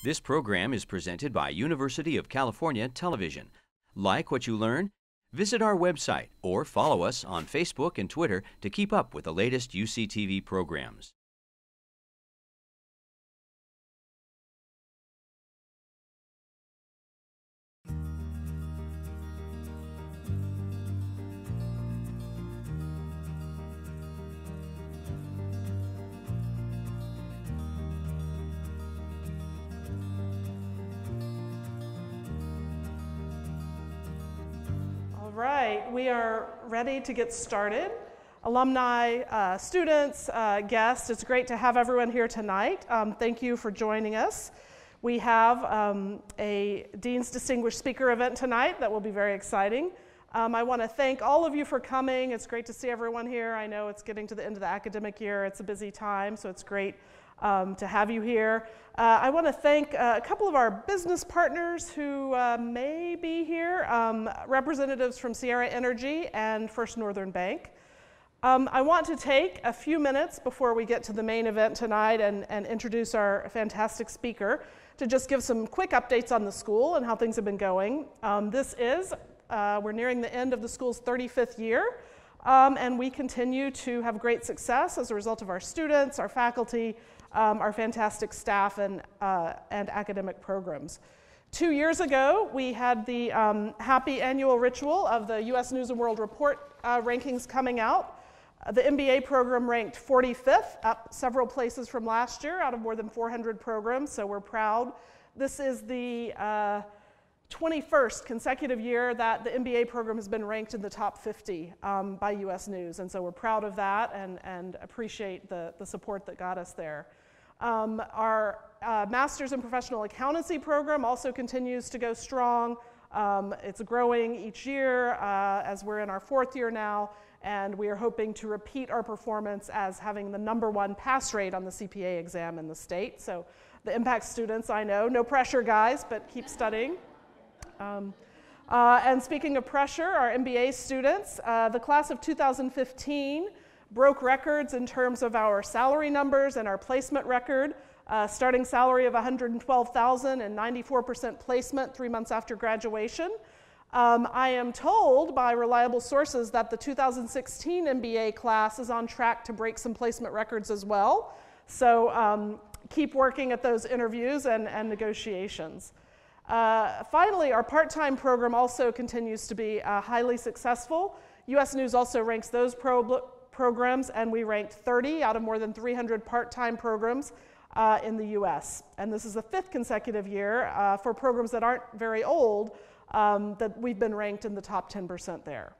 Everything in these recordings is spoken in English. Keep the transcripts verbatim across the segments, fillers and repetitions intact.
This program is presented by University of California Television. Like what you learn? Visit our website or follow us on Facebook and Twitter to keep up with the latest U C T V programs. All right, we are ready to get started. Alumni, uh, students, uh, guests, it's great to have everyone here tonight. Um, thank you for joining us. We have um, a Dean's Distinguished Speaker event tonight that will be very exciting. Um, I want to thank all of you for coming. It's great to see everyone here. I know it's getting to the end of the academic year. It's a busy time, so it's great um, to have you here. Uh, I want to thank uh, a couple of our business partners who uh, may be here, um, representatives from Sierra Energy and First Northern Bank. Um, I want to take a few minutes before we get to the main event tonight and, and introduce our fantastic speaker to just give some quick updates on the school and how things have been going. Um, this is, uh, we're nearing the end of the school's thirty-fifth year, um, and we continue to have great success as a result of our students, our faculty, um, our fantastic staff, and, uh, and academic programs. Two years ago, we had the um, happy annual ritual of the U S News and World Report uh, rankings coming out. The M B A program ranked forty-fifth, up several places from last year out of more than four hundred programs, so we're proud. This is the uh, twenty-first consecutive year that the M B A program has been ranked in the top fifty um, by U S News, and so we're proud of that and, and appreciate the, the support that got us there. Um, our uh, Master's in Professional Accountancy program also continues to go strong. Um, it's growing each year uh, as we're in our fourth year now, and we are hoping to repeat our performance as having the number one pass rate on the C P A exam in the state. So the impact students, I know, no pressure guys, but keep studying. Um, uh, and speaking of pressure, our M B A students, uh, the class of two thousand fifteen broke records in terms of our salary numbers and our placement record. Uh, starting salary of one hundred twelve thousand dollars and ninety-four percent placement three months after graduation. Um, I am told by reliable sources that the two thousand sixteen M B A class is on track to break some placement records as well. So um, keep working at those interviews and, and negotiations. Uh, finally, our part-time program also continues to be uh, highly successful. U S News also ranks those pro programs, and we ranked thirty out of more than three hundred part-time programs uh, in the U S. And this is the fifth consecutive year uh, for programs that aren't very old um, that we've been ranked in the top ten percent there.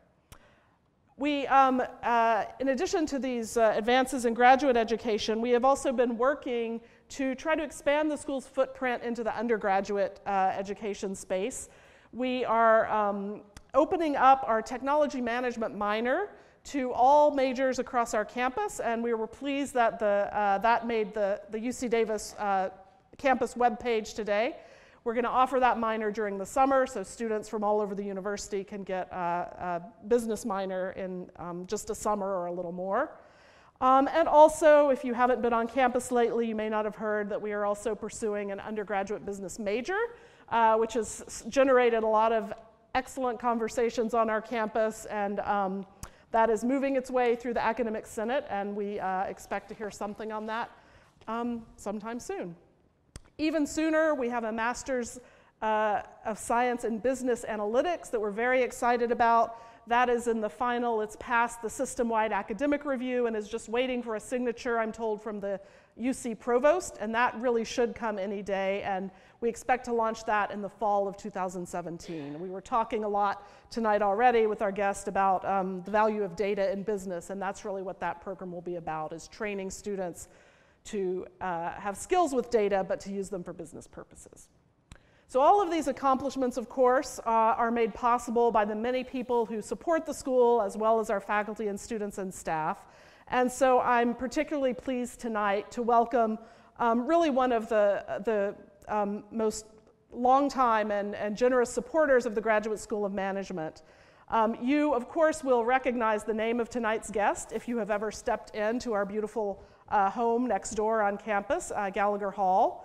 We, um, uh, in addition to these uh, advances in graduate education, we have also been working to try to expand the school's footprint into the undergraduate uh, education space. We are um, opening up our technology management minor to all majors across our campus, and we were pleased that the, uh, that made the, the U C Davis uh, campus webpage today. We're going to offer that minor during the summer, so students from all over the university can get a, a business minor in um, just a summer or a little more. Um, and also, if you haven't been on campus lately, you may not have heard that we are also pursuing an undergraduate business major, uh, which has generated a lot of excellent conversations on our campus, and um, that is moving its way through the academic senate, and we uh, expect to hear something on that um, sometime soon. Even sooner, we have a Master's uh, of Science in Business Analytics that we're very excited about. That is in the final. It's passed the system-wide academic review and is just waiting for a signature, I'm told, from the U C provost, and that really should come any day, and we expect to launch that in the fall of two thousand seventeen. We were talking a lot tonight already with our guest about um, the value of data in business, and that's really what that program will be about, is training students to uh, have skills with data, but to use them for business purposes. So all of these accomplishments, of course, uh, are made possible by the many people who support the school, as well as our faculty and students and staff. And so I'm particularly pleased tonight to welcome um, really one of the, the um, most longtime and, and generous supporters of the Graduate School of Management. Um, you, of course, will recognize the name of tonight's guest if you have ever stepped into our beautiful uh, home next door on campus, uh, Gallagher Hall.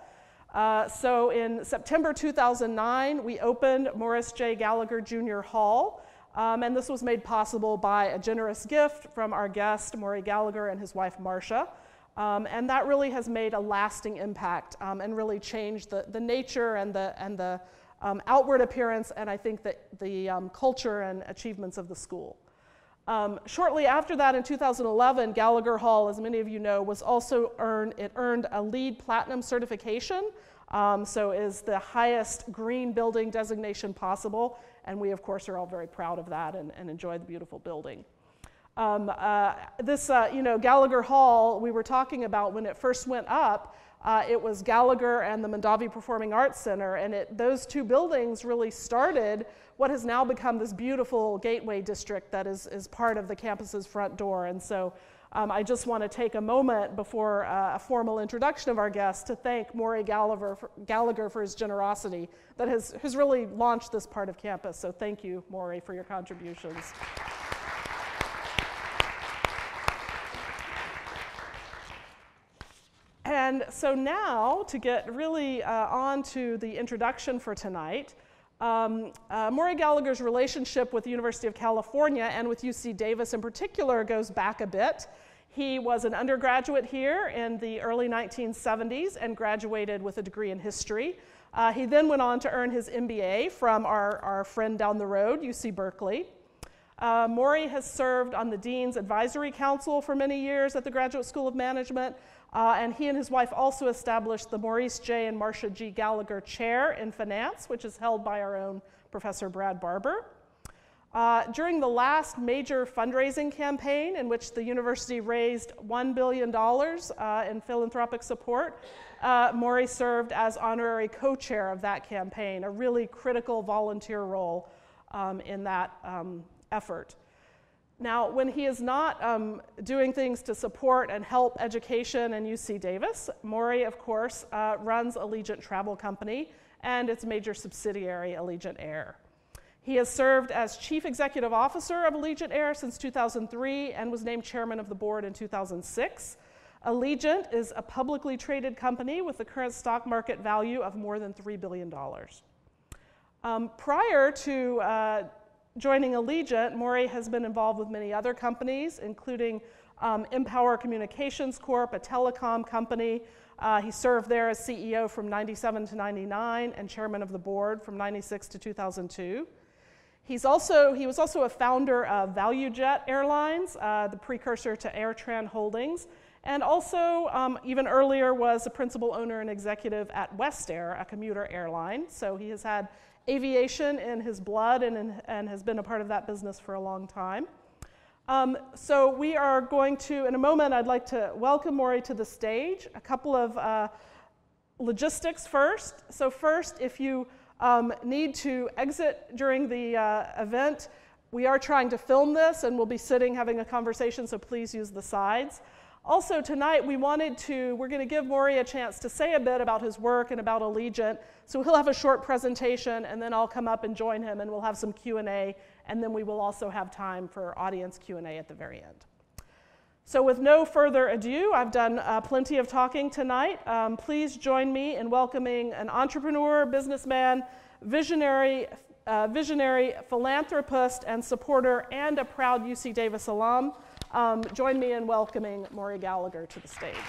Uh, so in September two thousand nine, we opened Morris J. Gallagher Junior Hall, um, and this was made possible by a generous gift from our guest, Maury Gallagher, and his wife, Marcia. Um, and that really has made a lasting impact um, and really changed the, the nature and the, and the um, outward appearance, and I think that the um, culture and achievements of the school. Um, shortly after that, in two thousand eleven, Gallagher Hall, as many of you know, was also earned, it earned a LEED Platinum certification, um, so is the highest green building designation possible, and we, of course, are all very proud of that and, and enjoy the beautiful building. Um, uh, this, uh, you know, Gallagher Hall, we were talking about when it first went up, uh, it was Gallagher and the Mondavi Performing Arts Center, and it, those two buildings really started what has now become this beautiful gateway district that is, is part of the campus's front door. And so um, I just want to take a moment before uh, a formal introduction of our guest to thank Maury Gallagher for, Gallagher for his generosity that has, has really launched this part of campus. So thank you, Maury, for your contributions. And so now, to get really uh, on to the introduction for tonight, um, uh, Maury Gallagher's relationship with the University of California and with U C Davis in particular goes back a bit. He was an undergraduate here in the early nineteen seventies and graduated with a degree in history. Uh, he then went on to earn his M B A from our, our friend down the road, U C Berkeley. Uh, Maury has served on the Dean's Advisory Council for many years at the Graduate School of Management, uh, and he and his wife also established the Maurice J. and Marcia G. Gallagher Chair in Finance, which is held by our own Professor Brad Barber. Uh, during the last major fundraising campaign, in which the university raised one billion dollars uh, in philanthropic support, uh, Maury served as honorary co-chair of that campaign, a really critical volunteer role um, in that um, effort. Now, when he is not um, doing things to support and help education in U C Davis, Maury, of course, uh, runs Allegiant Travel Company and its major subsidiary, Allegiant Air. He has served as Chief Executive Officer of Allegiant Air since two thousand three and was named Chairman of the Board in two thousand six. Allegiant is a publicly traded company with a current stock market value of more than three billion dollars. Um, prior to uh, joining Allegiant, Maury has been involved with many other companies, including um, Empower Communications Corp, a telecom company. Uh, he served there as C E O from ninety-seven to ninety-nine and chairman of the board from ninety-six to two thousand two. He's also, he was also a founder of ValueJet Airlines, uh, the precursor to AirTran Holdings, and also um, even earlier was a principal owner and executive at West Air, a commuter airline. So he has had aviation in his blood and, in, and has been a part of that business for a long time. Um, so we are going to, in a moment, I'd like to welcome Maury to the stage. A couple of uh, logistics first. So first, if you um, need to exit during the uh, event, we are trying to film this and we'll be sitting having a conversation, so please use the sides. Also tonight we wanted to, we're going to give Maury a chance to say a bit about his work and about Allegiant. So he'll have a short presentation and then I'll come up and join him and we'll have some Q and A, and then we will also have time for audience Q and A at the very end. So with no further ado, I've done uh, plenty of talking tonight. Um, please join me in welcoming an entrepreneur, businessman, visionary, uh, visionary philanthropist and supporter, and a proud U C Davis alum. Um, join me in welcoming Maury Gallagher to the stage.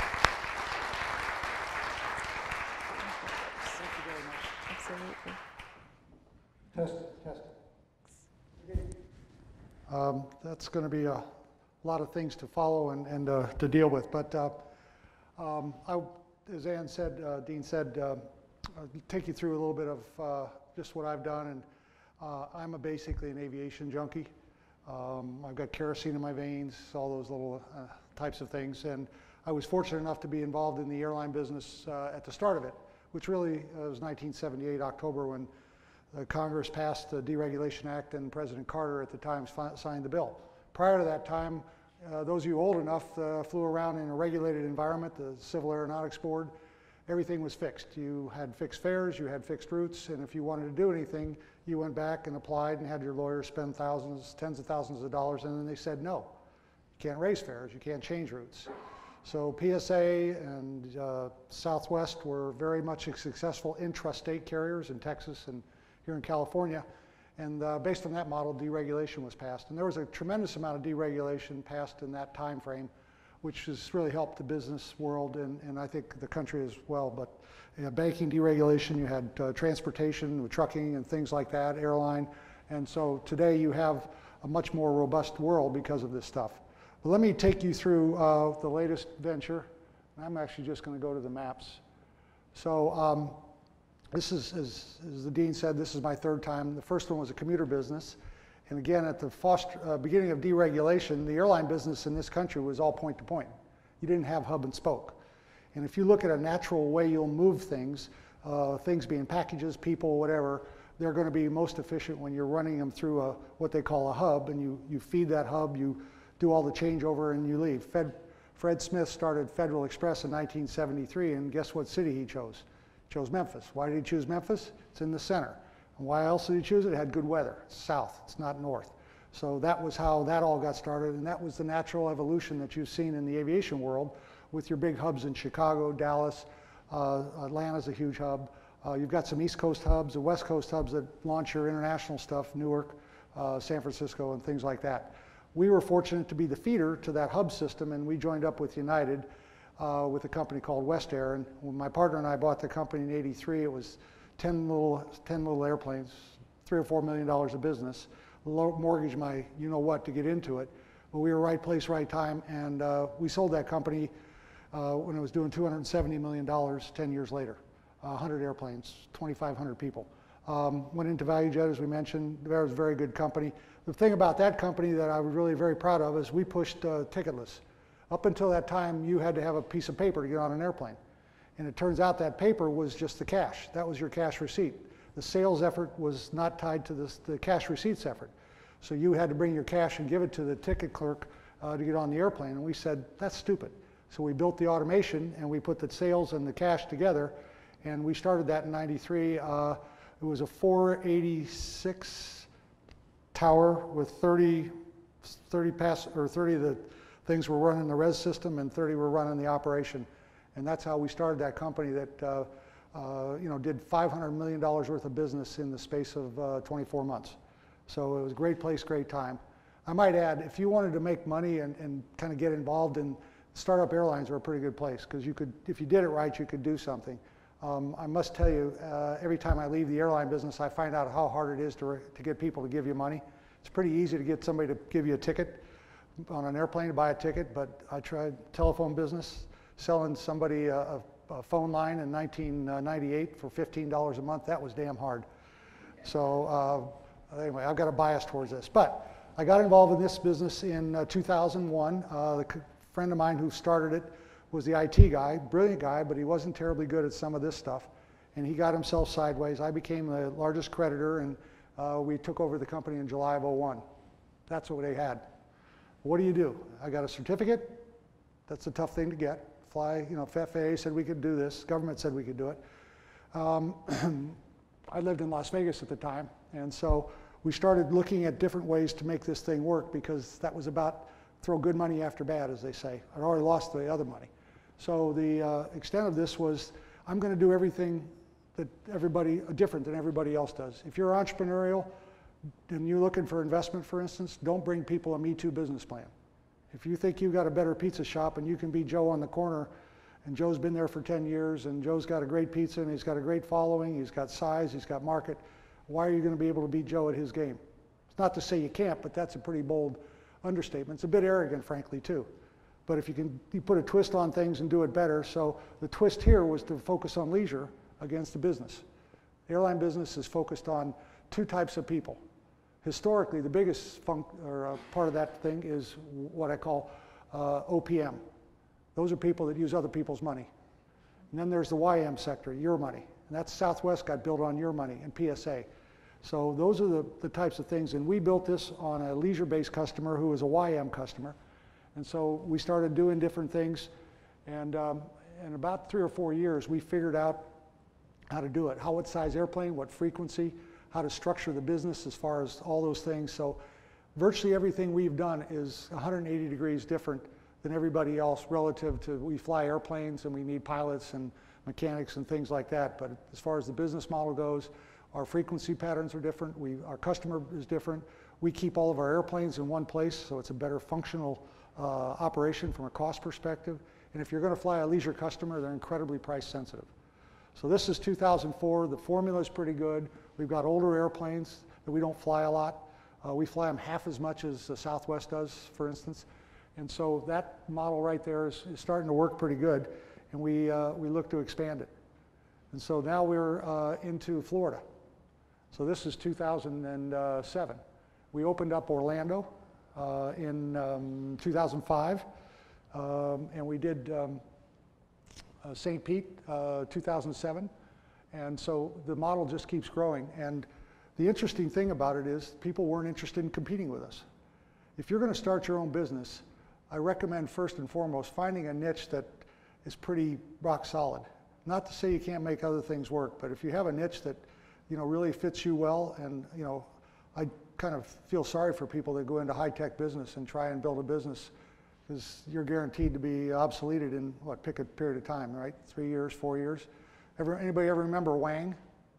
Thank you very much. Absolutely. Test, test. Um, that's going to be a lot of things to follow and, and uh, to deal with. But uh, um, I, as Ann said, uh, Dean said, uh, I'll take you through a little bit of uh, just what I've done. And uh, I'm a basically an aviation junkie. Um, I've got kerosene in my veins, all those little uh, types of things. And I was fortunate enough to be involved in the airline business uh, at the start of it, which really uh, was nineteen seventy-eight, October, when the Congress passed the Deregulation Act and President Carter at the time signed the bill. Prior to that time, uh, those of you old enough uh, flew around in a regulated environment, the Civil Aeronautics Board. Everything was fixed. You had fixed fares, you had fixed routes, and if you wanted to do anything, you went back and applied and had your lawyers spend thousands, tens of thousands of dollars, and then they said no. You can't raise fares, you can't change routes. So P S A and uh, Southwest were very much successful intrastate carriers in Texas and here in California. And uh, based on that model, deregulation was passed. And there was a tremendous amount of deregulation passed in that time frame, which has really helped the business world and, and I think the country as well. But you know, banking deregulation, you had uh, transportation with trucking and things like that, airline. And so today you have a much more robust world because of this stuff. But let me take you through uh, the latest venture. I'm actually just going to go to the maps. So um, this is, as, as the dean said, this is my third time. The first one was a commuter business. And again, at the foster, uh, beginning of deregulation, the airline business in this country was all point to point. You didn't have hub and spoke. And if you look at a natural way you'll move things, uh, things being packages, people, whatever, they're going to be most efficient when you're running them through a, what they call a hub, and you, you feed that hub, you do all the changeover, and you leave. Fed, Fred Smith started Federal Express in nineteen seventy-three, and guess what city he chose? He chose Memphis. Why did he choose Memphis? It's in the center. And why else did he choose it? It had good weather. It's south, it's not north. So that was how that all got started, and that was the natural evolution that you've seen in the aviation world with your big hubs in Chicago, Dallas, uh, Atlanta's a huge hub. Uh, you've got some East Coast hubs, the West Coast hubs that launch your international stuff, Newark, uh, San Francisco, and things like that. We were fortunate to be the feeder to that hub system, and we joined up with United uh, with a company called West Air. And when my partner and I bought the company in eighty-three, it was ten little, ten little airplanes, three or four million dollars of business. Low, mortgage my you-know-what to get into it. But we were right place, right time, and uh, we sold that company uh, when it was doing two hundred seventy million dollars ten years later. Uh, one hundred airplanes, twenty-five hundred people. Um, went into ValueJet, as we mentioned. That was a very good company. The thing about that company that I was really very proud of is we pushed uh, ticketless. Up until that time, you had to have a piece of paper to get on an airplane. And it turns out that paper was just the cash. That was your cash receipt. The sales effort was not tied to this, the cash receipts effort. So you had to bring your cash and give it to the ticket clerk uh, to get on the airplane. And we said, that's stupid. So we built the automation and we put the sales and the cash together. And we started that in ninety-three. Uh, it was a four eighty-six tower with thirty, thirty pass, or thirty of the things were running the res system and thirty were running the operation. And that's how we started that company that uh, uh, you know, did five hundred million dollars worth of business in the space of uh, twenty-four months. So it was a great place, great time. I might add, if you wanted to make money and, and kind of get involved in startup airlines, are a pretty good place because you could, if you did it right, you could do something. Um, I must tell you, uh, every time I leave the airline business, I find out how hard it is to, to get people to give you money. It's pretty easy to get somebody to give you a ticket on an airplane to buy a ticket, but I tried telephone business, selling somebody a, a phone line in nineteen ninety-eight for fifteen dollars a month. That was damn hard. So uh, anyway, I've got a bias towards this. But I got involved in this business in uh, two thousand one. Uh, the friend of mine who started it was the I T guy, brilliant guy, but he wasn't terribly good at some of this stuff. And he got himself sideways. I became the largest creditor, and uh, we took over the company in July of oh one. That's what they had. What do you do? I got a certificate. That's a tough thing to get. Fly, you know, F A A said we could do this. Government said we could do it. Um, I lived in Las Vegas at the time, and so we started looking at different ways to make this thing work because that was about throw good money after bad, as they say. I'd already lost the other money. So the uh, extent of this was, I'm going to do everything that everybody, different than everybody else does. If you're entrepreneurial and you're looking for investment, for instance, don't bring people a Me Too business plan. If you think you've got a better pizza shop and you can be Joe on the corner, and Joe's been there for ten years, and Joe's got a great pizza, and he's got a great following, he's got size, he's got market, why are you going to be able to beat Joe at his game? It's not to say you can't, but that's a pretty bold understatement. It's a bit arrogant, frankly, too. But if you can you put a twist on things and do it better, so the twist here was to focus on leisure against the business. The airline business is focused on two types of people. Historically, the biggest func or, uh, part of that thing is what I call uh, O P M. Those are people that use other people's money. And then there's the Y M sector, your money. And that's Southwest got built on your money and P S A. So those are the, the types of things. And we built this on a leisure-based customer who is a Y M customer. And so we started doing different things. And um, in about three or four years, we figured out how to do it. How, what size airplane, what frequency, how to structure the business as far as all those things. So virtually everything we've done is one hundred eighty degrees different than everybody else relative to, we fly airplanes and we need pilots and mechanics and things like that. But as far as the business model goes, our frequency patterns are different. We, our customer is different. We keep all of our airplanes in one place, so it's a better functional uh, operation from a cost perspective. And if you're going to fly a leisure customer, they're incredibly price sensitive. So this is two thousand four. The formula is pretty good. We've got older airplanes that we don't fly a lot. Uh, we fly them half as much as the Southwest does, for instance. And so that model right there is, is starting to work pretty good. And we, uh, we look to expand it. And so now we're uh, into Florida. So this is two thousand seven. We opened up Orlando uh, in um, two thousand five. Um, and we did um, uh, Saint Pete uh, two thousand seven. And so the model just keeps growing. And the interesting thing about it is people weren't interested in competing with us. If you're going to start your own business, I recommend first and foremost finding a niche that is pretty rock solid. Not to say you can't make other things work, but if you have a niche that, you know, really fits you well, and, you know, I kind of feel sorry for people that go into high-tech business and try and build a business, because you're guaranteed to be obsoleted in, what, pick a period of time, right? Three years, four years. Ever, anybody ever remember Wang?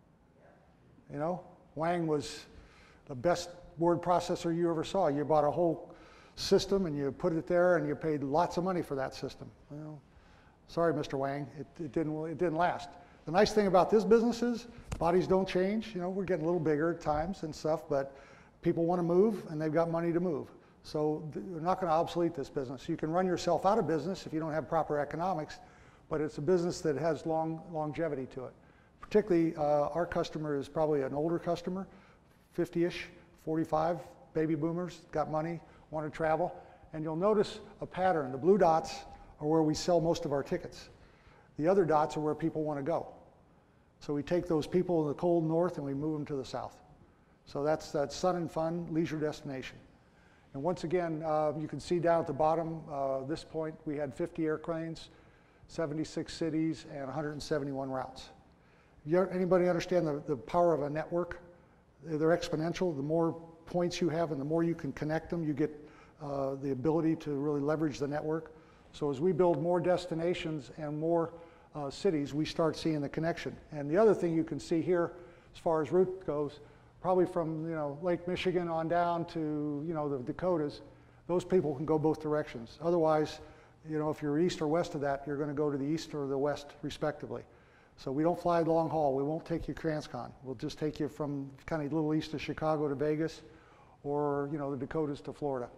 You know, Wang was the best word processor you ever saw. You bought a whole system and you put it there and you paid lots of money for that system. You know, sorry, Mister Wang, it, it didn't it didn't last. The nice thing about this business is bodies don't change. You know, we're getting a little bigger at times and stuff, but people want to move and they've got money to move. So we're not going to obsolete this business. You can run yourself out of business if you don't have proper economics, but it's a business that has long longevity to it. Particularly, uh, our customer is probably an older customer, fifty-ish, forty-five, baby boomers, got money, want to travel. And you'll notice a pattern. The blue dots are where we sell most of our tickets. The other dots are where people want to go. So we take those people in the cold north and we move them to the south. So that's that sun and fun leisure destination. And once again, uh, you can see down at the bottom, uh, this point, we had fifty airplanes, seventy-six cities, and one hundred seventy-one routes. You, anybody understand the, the power of a network? They're exponential. The more points you have and the more you can connect them, you get uh, the ability to really leverage the network. So as we build more destinations and more uh, cities, we start seeing the connection. And the other thing you can see here, as far as route goes, probably from, you know, Lake Michigan on down to, you know, the Dakotas, those people can go both directions. Otherwise, you know, if you're east or west of that, you're going to go to the east or the west, respectively. So we don't fly long haul. We won't take you transcon. We'll just take you from kind of a little east of Chicago to Vegas, or, you know, the Dakotas to Florida.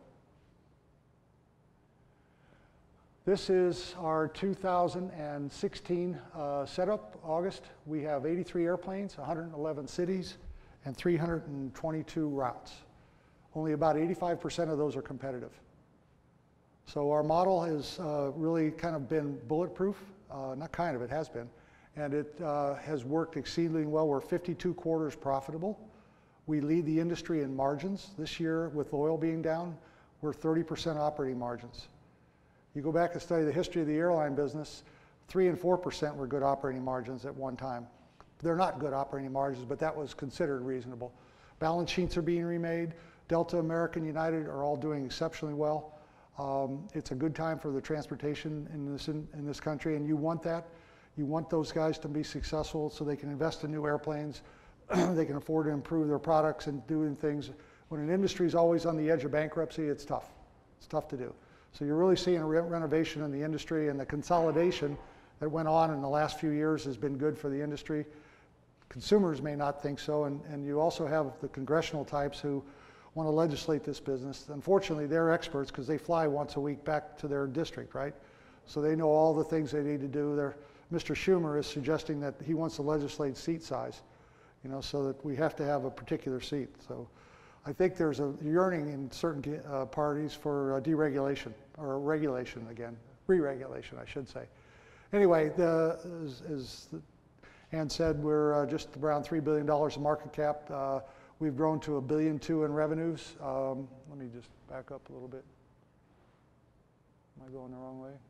This is our two thousand sixteen uh, setup, August. We have eighty-three airplanes, one hundred eleven cities, and three hundred twenty-two routes. Only about eighty-five percent of those are competitive. So our model has uh, really kind of been bulletproof. Uh, not kind of, it has been. And it uh, has worked exceedingly well. We're fifty-two quarters profitable. We lead the industry in margins. This year, with oil being down, we're thirty percent operating margins. You go back and study the history of the airline business, three and four percent were good operating margins at one time. They're not good operating margins, but that was considered reasonable. Balance sheets are being remade. Delta, American, United are all doing exceptionally well. Um, it's a good time for the transportation in this, in, in this country, and you want that. You want those guys to be successful so they can invest in new airplanes, they can afford to improve their products and doing things. When an industry is always on the edge of bankruptcy, it's tough. It's tough to do. So you're really seeing a re renovation in the industry, and the consolidation that went on in the last few years has been good for the industry. Consumers may not think so, and, and you also have the congressional types who want to legislate this business. Unfortunately, they're experts because they fly once a week back to their district, right? So they know all the things they need to do. They're, Mister Schumer is suggesting that he wants to legislate seat size, you know, so that we have to have a particular seat. So I think there's a yearning in certain uh, parties for uh, deregulation, or regulation again, re-regulation, I should say. Anyway, the, as, as Ann said, we're uh, just around three billion dollars in market cap. Uh, we've grown to a billion two in revenues. Um, let me just back up a little bit. Am I going the wrong way?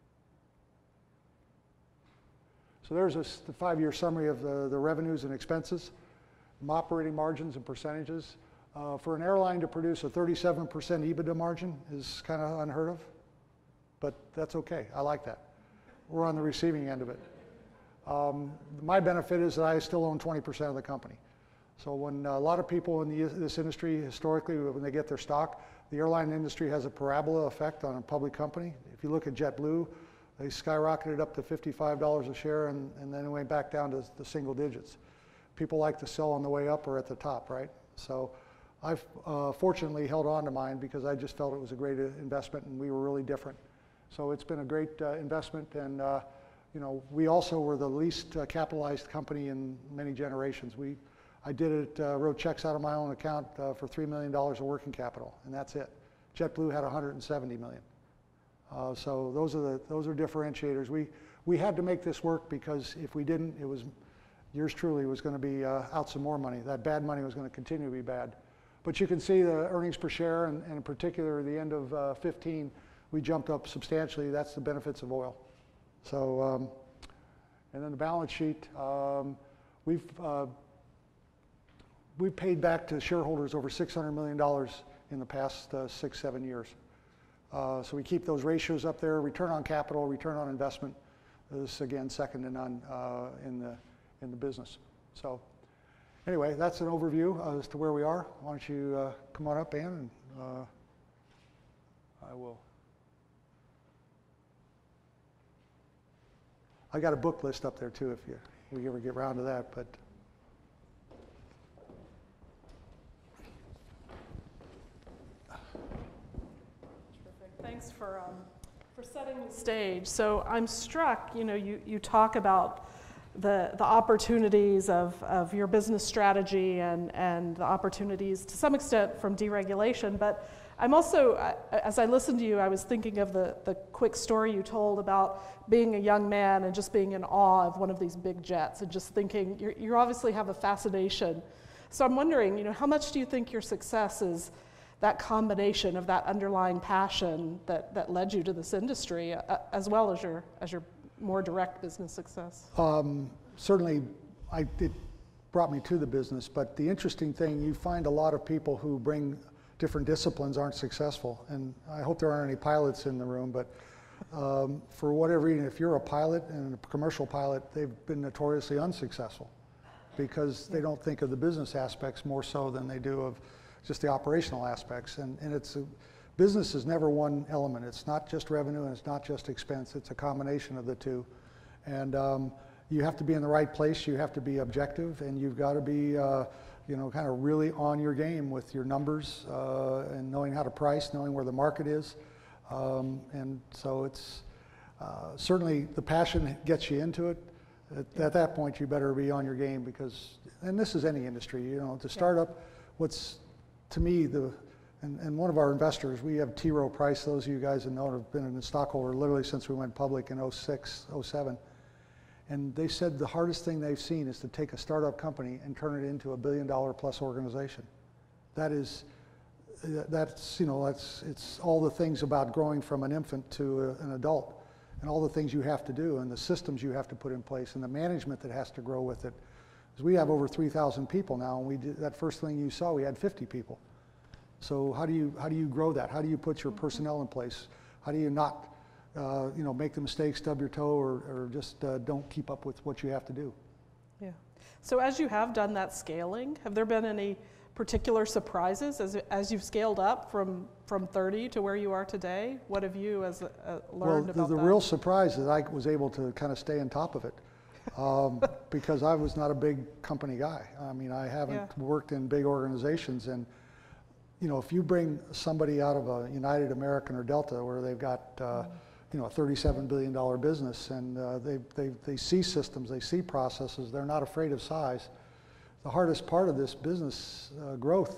So there's a the five-year summary of the, the revenues and expenses, operating margins and percentages. Uh, for an airline to produce a thirty-seven percent EBITDA margin is kind of unheard of. but that's okay. I like that. We're on the receiving end of it. Um, my benefit is that I still own twenty percent of the company. So when a lot of people in the, this industry, historically, when they get their stock, the airline industry has a parabola effect on a public company. If you look at JetBlue, they skyrocketed up to fifty-five dollars a share, and, and then it went back down to the single digits. People like to sell on the way up or at the top, right? So I've uh, fortunately held on to mine because I just felt it was a great investment and we were really different. So it's been a great uh, investment, and uh, you know, we also were the least uh, capitalized company in many generations. We, I did it, uh, wrote checks out of my own account uh, for three million dollars of working capital, and that's it. JetBlue had one hundred seventy million dollars. Uh, so those are the those are differentiators. We we had to make this work because if we didn't, it was yours truly was going to be uh, out some more money. That bad money was going to continue to be bad. But you can see the earnings per share, and, and in particular, the end of uh, fifteen, we jumped up substantially. That's the benefits of oil. So, um, and then the balance sheet, um, we've uh, we've paid back to shareholders over six hundred million dollars in the past uh, six, seven years. Uh, so we keep those ratios up there. Return on capital, return on investment is again second to none uh, in the in the business. So anyway, that's an overview uh, as to where we are. Why don't you uh, come on up, Ann, and uh, I will. I got a book list up there too if you we ever get around to that, but. Thanks for, um, for setting the stage. So I'm struck, you know, you, you talk about the, the opportunities of, of your business strategy and, and the opportunities to some extent from deregulation, but I'm also, as I listened to you, I was thinking of the, the quick story you told about being a young man and just being in awe of one of these big jets and just thinking, you're, you obviously have a fascination. So I'm wondering, you know, how much do you think your success is that combination of that underlying passion that, that led you to this industry, uh, as well as your, as your more direct business success? Um, certainly, I, it brought me to the business, but the interesting thing, you find a lot of people who bring different disciplines aren't successful. And I hope there aren't any pilots in the room, but um, for whatever reason, if you're a pilot and a commercial pilot, they've been notoriously unsuccessful because they don't think of the business aspects more so than they do of just the operational aspects. And, and it's a, business is never one element. It's not just revenue and it's not just expense. It's a combination of the two. And um, you have to be in the right place. You have to be objective, and you've got to be uh, you know, kind of really on your game with your numbers uh, and knowing how to price, knowing where the market is. Um, and so it's uh, certainly the passion gets you into it. At, yeah. at that point, you better be on your game because, and this is any industry, you know, to start yeah. up, what's to me, the and, and one of our investors, we have T. Rowe Price, those of you guys that know have been a stockholder literally since we went public in oh six, oh seven. And they said the hardest thing they've seen is to take a startup company and turn it into a billion dollar plus organization. That is, that's, you know, that's, it's all the things about growing from an infant to a, an adult, and all the things you have to do, and the systems you have to put in place, and the management that has to grow with it. Because we have over three thousand people now, and we did, that first thing you saw, we had fifty people. So how do you, how do you grow that? How do you put your personnel in place? How do you not Uh, you know, make the mistake, stub your toe, or, or just uh, don't keep up with what you have to do. Yeah. So as you have done that scaling, have there been any particular surprises as as you've scaled up from from thirty to where you are today? What have you as a, uh, learned well, about the, the that? real surprise is I was able to kind of stay on top of it um, because I was not a big company guy. I mean, I haven't yeah. worked in big organizations, and you know, if you bring somebody out of a United, American, or Delta where they've got uh, mm. you know, a thirty-seven billion dollar business, and uh, they, they, they see systems, they see processes, they're not afraid of size. The hardest part of this business uh, growth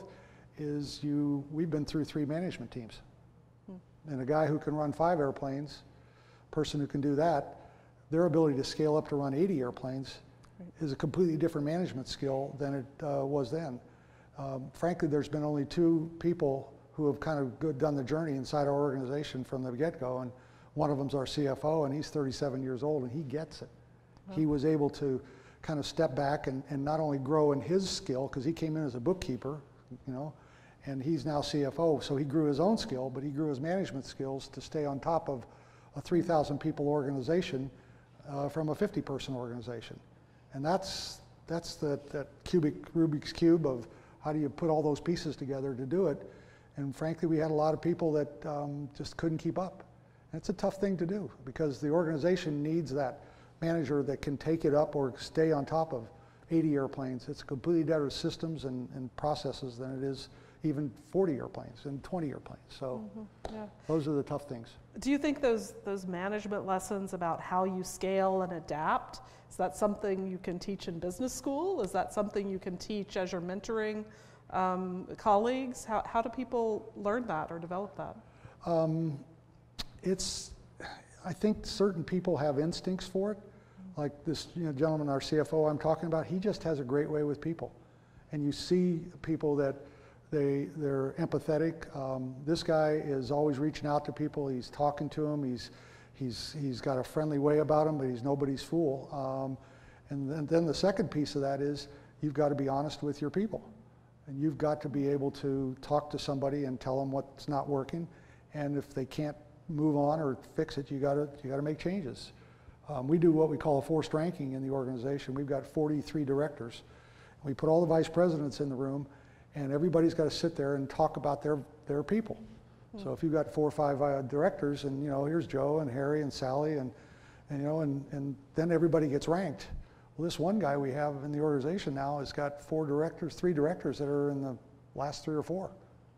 is you, we've been through three management teams. Hmm. And a guy who can run five airplanes, person who can do that, their ability to scale up to run eighty airplanes right. is a completely different management skill than it uh, was then. Um, frankly, there's been only two people who have kind of good, done the journey inside our organization from the get-go, and one of them's our C F O, and he's thirty-seven years old, and he gets it. Wow. He was able to kind of step back and, and not only grow in his skill, because he came in as a bookkeeper, you know, and he's now C F O, so he grew his own skill, but he grew his management skills to stay on top of a three thousand people organization uh, from a fifty person organization. And that's, that's the, that cubic Rubik's Cube of how do you put all those pieces together to do it. And frankly, we had a lot of people that um, just couldn't keep up. And it's a tough thing to do because the organization needs that manager that can take it up or stay on top of eighty airplanes. It's completely different systems and, and processes than it is even forty airplanes and twenty airplanes. So mm-hmm. yeah. Those are the tough things. Do you think those, those management lessons about how you scale and adapt, is that something you can teach in business school? Is that something you can teach as you're mentoring um, colleagues? How, how do people learn that or develop that? Um, it's, I think certain people have instincts for it. Like this you know, gentleman, our C F O I'm talking about, he just has a great way with people. And you see people that they, they're empathetic. Um, this guy is always reaching out to people. He's talking to them. He's, he's, he's got a friendly way about him, but he's nobody's fool. Um, and then, then the second piece of that is you've got to be honest with your people. And you've got to be able to talk to somebody and tell them what's not working. And if they can't move on or fix it, you got to, you got to make changes. Um, we do what we call a forced ranking in the organization. We've got forty-three directors. We put all the vice presidents in the room, and everybody's got to sit there and talk about their, their people. Mm-hmm. So if you've got four or five uh, directors, and you know, here's Joe and Harry and Sally, and, and you know, and, and then everybody gets ranked. Well, this one guy we have in the organization now has got four directors, three directors that are in the last three or four.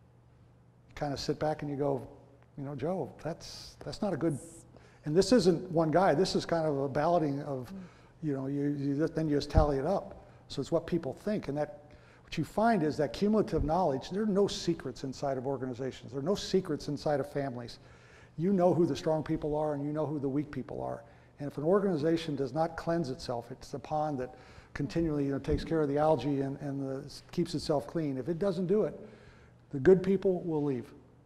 You kind of sit back and you go, you know, Joe, that's that's not a good. And this isn't one guy. This is kind of a balloting of, you know, you, you then you just tally it up. So it's what people think, and that what you find is that cumulative knowledge. There are no secrets inside of organizations. There are no secrets inside of families. You know who the strong people are, and you know who the weak people are. And if an organization does not cleanse itself, it's a pond that continually you know, takes care of the algae and, and the, keeps itself clean. If it doesn't do it, the good people will leave.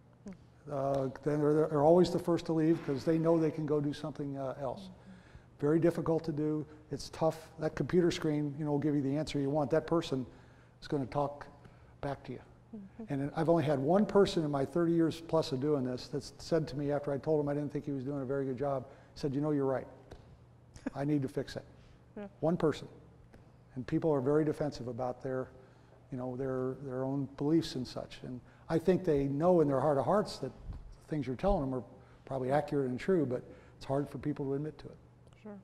Uh, then they're, they're always the first to leave because they know they can go do something uh, else. Very difficult to do. It's tough. That computer screen, you know, will give you the answer you want. That person is going to talk back to you. Mm-hmm. And I've only had one person in my thirty years plus of doing this that's said to me after I told him I didn't think he was doing a very good job, he said, you know, you're right. I need to fix it. Yeah. One person. And people are very defensive about their, you know, their, their own beliefs and such. And I think they know in their heart of hearts that the things you're telling them are probably accurate and true, but it's hard for people to admit to it. Sure.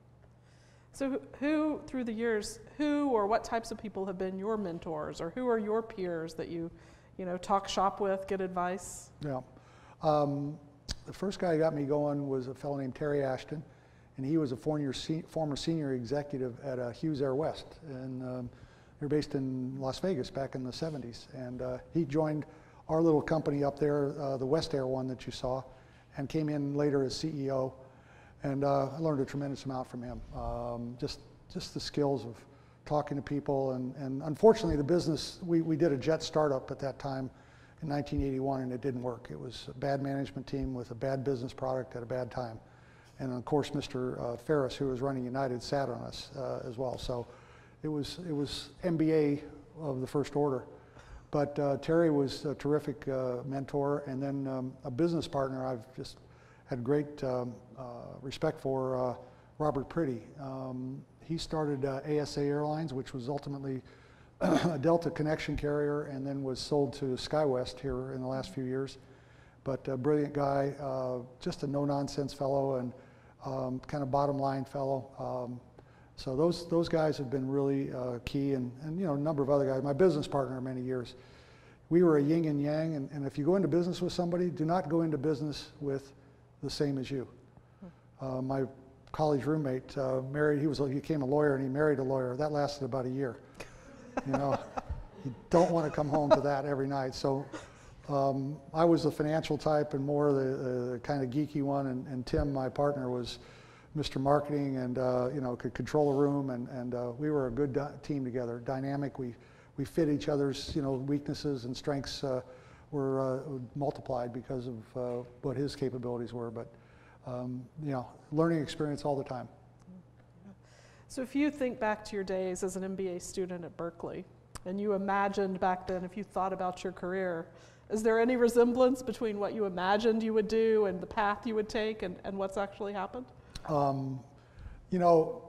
So who, through the years, who or what types of people have been your mentors, or who are your peers that you, you know, talk shop with, get advice? Yeah. Um, the first guy who got me going was a fellow named Terry Ashton, and he was a former, former senior executive at uh, Hughes Air West, and um, they're based in Las Vegas back in the seventies, and uh, he joined our little company up there, uh, the West Air one that you saw, and came in later as C E O. And uh, I learned a tremendous amount from him. Um, just, just the skills of talking to people. And, and unfortunately, the business, we, we did a jet startup at that time in nineteen eighty-one, and it didn't work. It was a bad management team with a bad business product at a bad time. And of course, Mister Uh, Ferris, who was running United, sat on us uh, as well. So it was, it was M B A of the first order. But uh, Terry was a terrific uh, mentor, and then um, a business partner I've just had great um, uh, respect for, uh, Robert Priddy. Um, he started uh, A S A Airlines, which was ultimately a Delta connection carrier, and then was sold to SkyWest here in the last few years. But a brilliant guy, uh, just a no-nonsense fellow, and um, kind of bottom line fellow. Um, So those those guys have been really uh, key, and, and you know a number of other guys. My business partner many years, we were a yin and yang, and, and if you go into business with somebody, do not go into business with the same as you. Uh, my college roommate uh, married. He was he became a lawyer, and he married a lawyer. That lasted about a year. You know, you don't want to come home to that every night. So um, I was the financial type, and more the, the kind of geeky one, and, and Tim, my partner, was Mister Marketing, and uh, you know, could control a room, and, and uh, we were a good team together, dynamic. We we fit each other's you know weaknesses and strengths uh, were uh, multiplied because of uh, what his capabilities were. But um, you know, learning experience all the time. So if you think back to your days as an M B A student at Berkeley, and you imagined back then, if you thought about your career Is there any resemblance between what you imagined you would do and the path you would take and, and what's actually happened? Um, you know,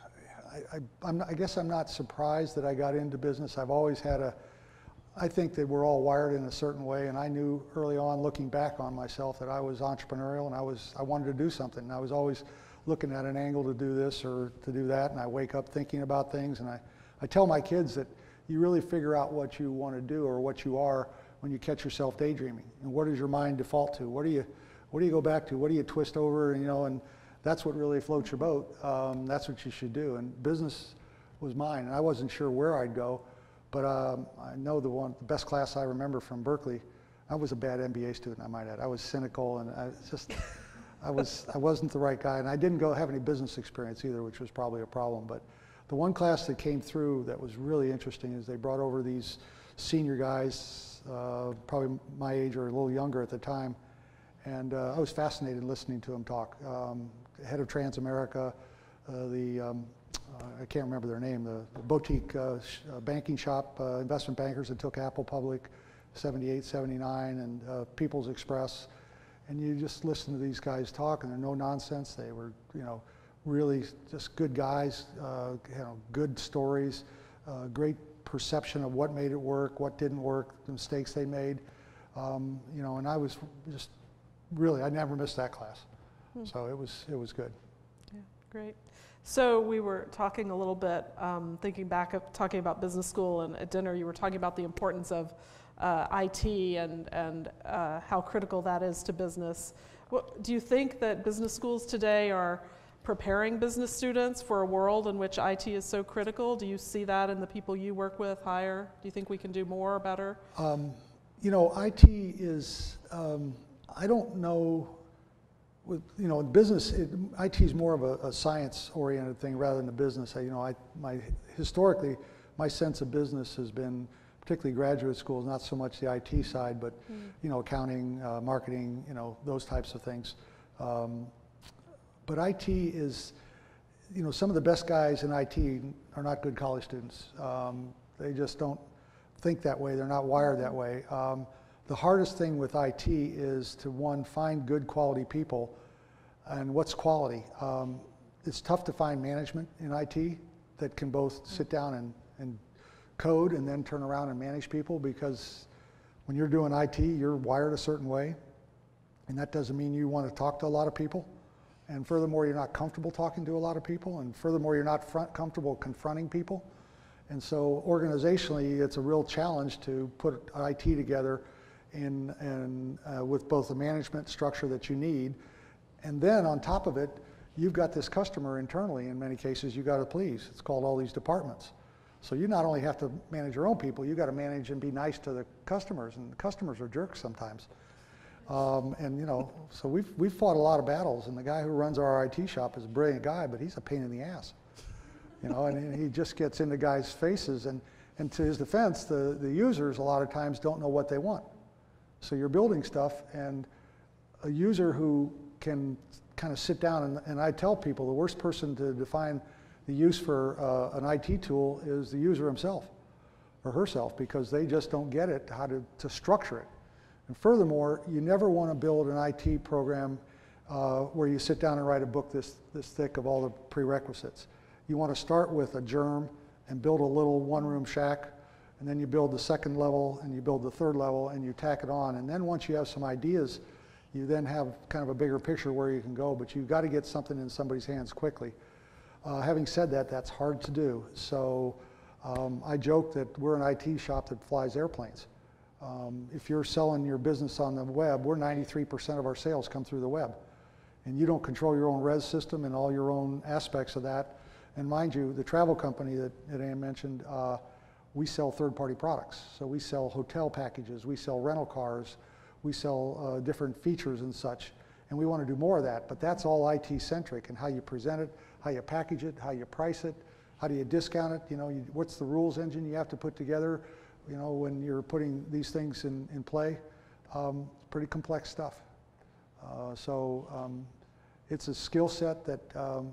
I, I, I'm not, I guess I'm not surprised that I got into business. I've always had a, I think that we're all wired in a certain way, and I knew early on, looking back on myself, that I was entrepreneurial and I was, I wanted to do something. And I was always looking at an angle to do this or to do that, and I wake up thinking about things, and I, I tell my kids that you really figure out what you want to do or what you are when you catch yourself daydreaming. And what does your mind default to? What do you, what do you go back to? What do you twist over? And, you know, and that's what really floats your boat. Um, that's what you should do. And business was mine, and I wasn't sure where I'd go, but um, I know the one, the best class I remember from Berkeley. I was a bad M B A student, I might add. I was cynical, and I just, I was, I wasn't the right guy, and I didn't go have any business experience either, which was probably a problem. But the one class that came through that was really interesting is they brought over these senior guys, uh, probably my age or a little younger at the time, and uh, I was fascinated listening to them talk. Um, head of Transamerica, uh, the, um, uh, I can't remember their name, the, the boutique uh, sh uh, banking shop, uh, investment bankers that took Apple public, seventy-eight, seventy-nine, and uh, People's Express. And you just listen to these guys talk, and they're no nonsense. They were, you know, really just good guys, uh, you know, good stories, uh, great perception of what made it work, what didn't work, the mistakes they made. Um, you know, and I was just really, I never missed that class. Hmm. So it was, it was good. Yeah, great. So we were talking a little bit, um, thinking back of talking about business school, and at dinner you were talking about the importance of uh, I T and, and uh, how critical that is to business. What, do you think that business schools today are preparing business students for a world in which I T is so critical? Do you see that in the people you work with, hire? Do you think we can do more or better? Um, you know, I T is, um, I don't know, with, you know, in business, it, I T is more of a, a science-oriented thing rather than a business. I, you know, I, my, historically, my sense of business has been, particularly graduate schools, not so much the I T side, but, mm. you know, accounting, uh, marketing, you know, those types of things. Um, But I T is, you know, some of the best guys in I T are not good college students. Um, they just don't think that way. They're not wired that way. Um, the hardest thing with I T is to, one, find good quality people. And what's quality? Um, it's tough to find management in I T that can both sit down and, and code and then turn around and manage people, because when you're doing I T, you're wired a certain way. And that doesn't mean you want to talk to a lot of people. And furthermore, you're not comfortable talking to a lot of people, and furthermore, you're not front comfortable confronting people. And so organizationally, it's a real challenge to put I T together in, in, uh, with both the management structure that you need, and then on top of it, you've got this customer internally, in many cases, you've got to please. It's called all these departments. So you not only have to manage your own people, you've got to manage and be nice to the customers, and the customers are jerks sometimes. Um, and you know, so we've, we've fought a lot of battles, and the guy who runs our I T shop is a brilliant guy, but he's a pain in the ass. You know, and he just gets into guys' faces, and, and to his defense, the, the users a lot of times don't know what they want. So you're building stuff, and a user who can kind of sit down, and, and I tell people the worst person to define the use for uh, an I T tool is the user himself or herself, because they just don't get it, how to, to structure it. And furthermore, you never want to build an I T program uh, where you sit down and write a book this, this thick of all the prerequisites. You want to start with a germ and build a little one-room shack, and then you build the second level, and you build the third level, and you tack it on. And then once you have some ideas, you then have kind of a bigger picture where you can go, but you've got to get something in somebody's hands quickly. Uh, having said that, that's hard to do. So um, I joke that we're an I T shop that flies airplanes. Um, if you're selling your business on the web, we're ninety-three percent of our sales come through the web. And you don't control your own res system and all your own aspects of that. And mind you, the travel company that, that Ann mentioned, uh, we sell third-party products. So we sell hotel packages, we sell rental cars, we sell uh, different features and such. And we want to do more of that, but that's all I T-centric, and how you present it, how you package it, how you price it, how do you discount it, you know, you, what's the rules engine you have to put together, you know, when you're putting these things in, in play. Um, it's pretty complex stuff. Uh, so um, it's a skill set that, um,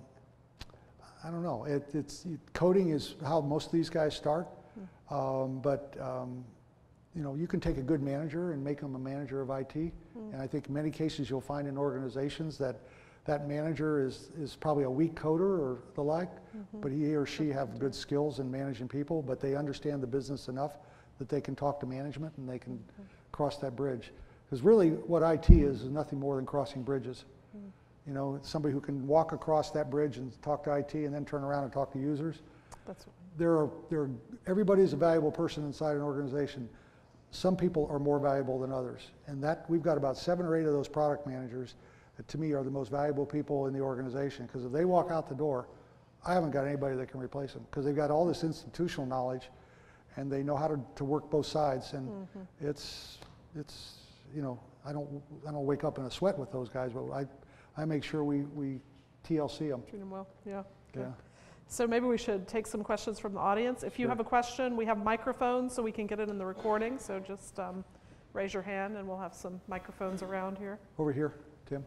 I don't know, it, it's, it, coding is how most of these guys start, um, but um, you know, you can take a good manager and make them a manager of I T. Mm. And I think in many cases you'll find in organizations that that manager is, is probably a weak coder or the like, mm-hmm. but he or she have good skills in managing people, but they understand the business enough that they can talk to management and they can mm-hmm. cross that bridge. Because really what I T is is nothing more than crossing bridges. Mm. You know, it's somebody who can walk across that bridge and talk to I T and then turn around and talk to users. That's there are, there are, everybody is a valuable person inside an organization. Some people are more valuable than others. And that, we've got about seven or eight of those product managers that to me are the most valuable people in the organization, because if they walk out the door, I haven't got anybody that can replace them, because they've got all this institutional knowledge and they know how to, to work both sides. And mm-hmm. it's, it's, you know, I don't, I don't wake up in a sweat with those guys, but I, I make sure we, we T L C them. Treat them well, yeah. Yeah. Okay. So maybe we should take some questions from the audience. If you Sure. have a question, we have microphones so we can get it in the recording. So just um, raise your hand and we'll have some microphones around here. Over here, Tim.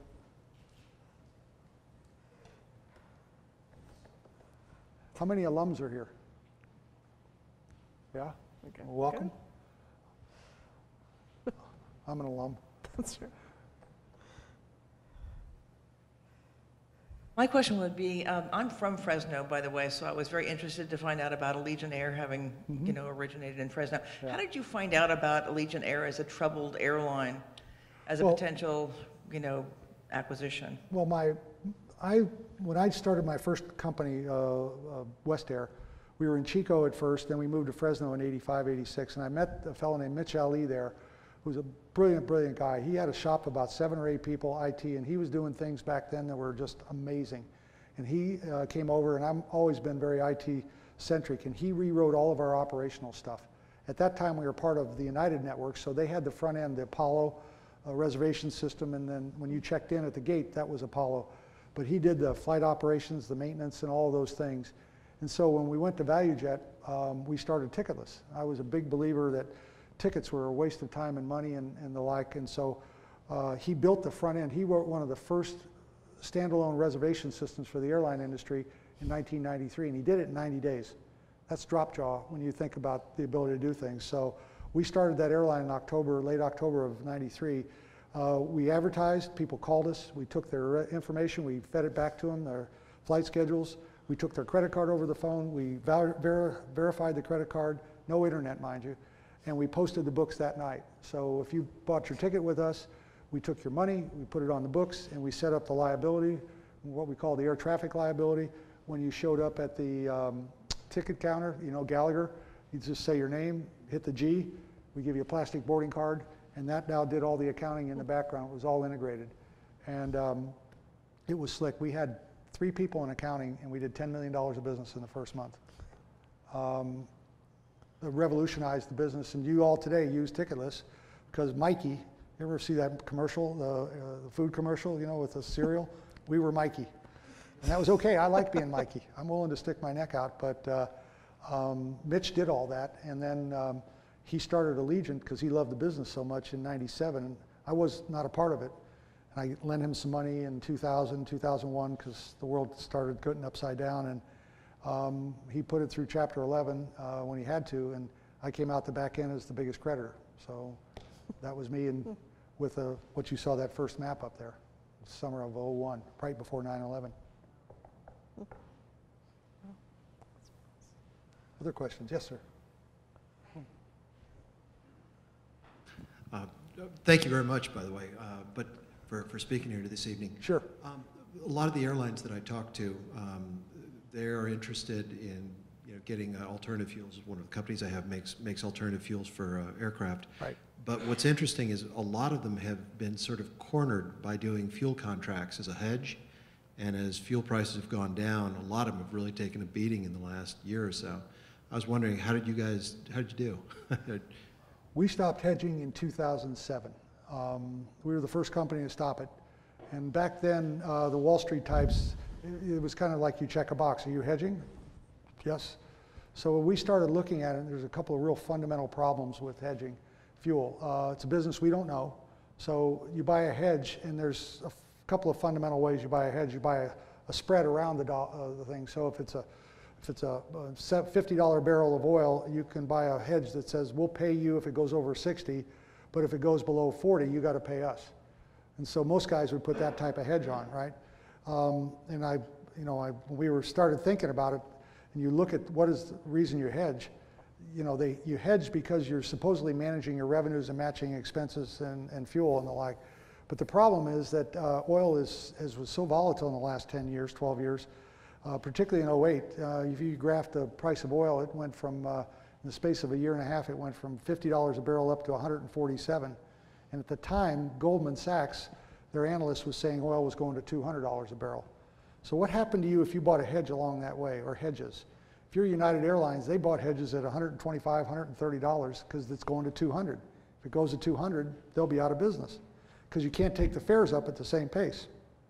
How many alums are here? Yeah? Okay. Well, welcome. I'm an alum. That's true. My question would be, um, I'm from Fresno, by the way, so I was very interested to find out about Allegiant Air having, mm-hmm. you know, originated in Fresno. Yeah. How did you find out about Allegiant Air as a troubled airline, as a well, potential, you know, acquisition? Well, my, I, when I started my first company, uh, uh, West Air, we were in Chico at first, then we moved to Fresno in eighty-five, eighty-six, and I met a fellow named Mitch Ali there, who's a brilliant, brilliant guy. He had a shop of about seven or eight people, I T, and he was doing things back then that were just amazing. And he uh, came over, and I've always been very I T-centric, and he rewrote all of our operational stuff. At that time, we were part of the United Network, so they had the front end, the Apollo uh, reservation system, and then when you checked in at the gate, that was Apollo. But he did the flight operations, the maintenance, and all of those things. And so when we went to ValueJet, um, we started ticketless. I was a big believer that tickets were a waste of time and money and, and the like, and so uh, he built the front end. He wrote one of the first standalone reservation systems for the airline industry in nineteen ninety-three, and he did it in ninety days. That's drop jaw when you think about the ability to do things. So we started that airline in October, late October of ninety-three. Uh, we advertised, people called us, we took their information, we fed it back to them, their flight schedules, we took their credit card over the phone, we ver ver verified the credit card, no internet, mind you, and we posted the books that night. So if you bought your ticket with us, we took your money, we put it on the books, and we set up the liability, what we call the air traffic liability. When you showed up at the um, ticket counter, you know, Gallagher, you just say your name, hit the G, we give you a plastic boarding card, and that now did all the accounting in the background. It was all integrated. And um, it was slick. We had three people in accounting, and we did ten million dollars of business in the first month. Um, it revolutionized the business, and you all today use Ticketless because Mikey, you ever see that commercial, the, uh, the food commercial, you know, with the cereal? We were Mikey. And that was okay. I like being Mikey. I'm willing to stick my neck out, but uh, um, Mitch did all that, and then um, he started Allegiant because he loved the business so much in ninety-seven. And I was not a part of it. And I lent him some money in two thousand, two thousand one because the world started getting upside down, and um, he put it through Chapter eleven uh, when he had to, and I came out the back end as the biggest creditor. So that was me, and with a, what you saw that first map up there, summer of oh one, right before nine eleven. Other questions? Yes, sir. Uh, thank you very much, by the way, uh, but for, for speaking here this evening. Sure. Um, a lot of the airlines that I talk to, um, they are interested in you know, getting uh, alternative fuels. One of the companies I have makes, makes alternative fuels for uh, aircraft. Right. But what's interesting is a lot of them have been sort of cornered by doing fuel contracts as a hedge. And as fuel prices have gone down, a lot of them have really taken a beating in the last year or so. I was wondering, how did you guys, how did you do? We stopped hedging in two thousand seven. Um, we were the first company to stop it. And back then, uh, the Wall Street types, it, it was kind of like you check a box. Are you hedging? Yes. So we started looking at it, there's a couple of real fundamental problems with hedging fuel. Uh, it's a business we don't know. So you buy a hedge, and there's a couple of fundamental ways you buy a hedge. You buy a, a spread around the, do uh, the thing. So if it's a If it's a fifty dollar barrel of oil, you can buy a hedge that says, we'll pay you if it goes over sixty, but if it goes below forty, you got to pay us. And so most guys would put that type of hedge on, right? Um, and I, you know, I, when we were started thinking about it, and you look at what is the reason you hedge, you know, they, you hedge because you're supposedly managing your revenues and matching expenses and, and fuel and the like. But the problem is that uh, oil is, is was so volatile in the last ten years, twelve years, uh, particularly in oh eight. Uh, if you graph the price of oil, it went from, uh, in the space of a year and a half, it went from fifty dollars a barrel up to one hundred forty-seven. And at the time, Goldman Sachs, their analyst was saying oil was going to two hundred dollars a barrel. So what happened to you if you bought a hedge along that way, or hedges? If you're United Airlines, they bought hedges at one hundred twenty-five, one hundred thirty dollars because it's going to two hundred. If it goes to two hundred, they'll be out of business because you can't take the fares up at the same pace.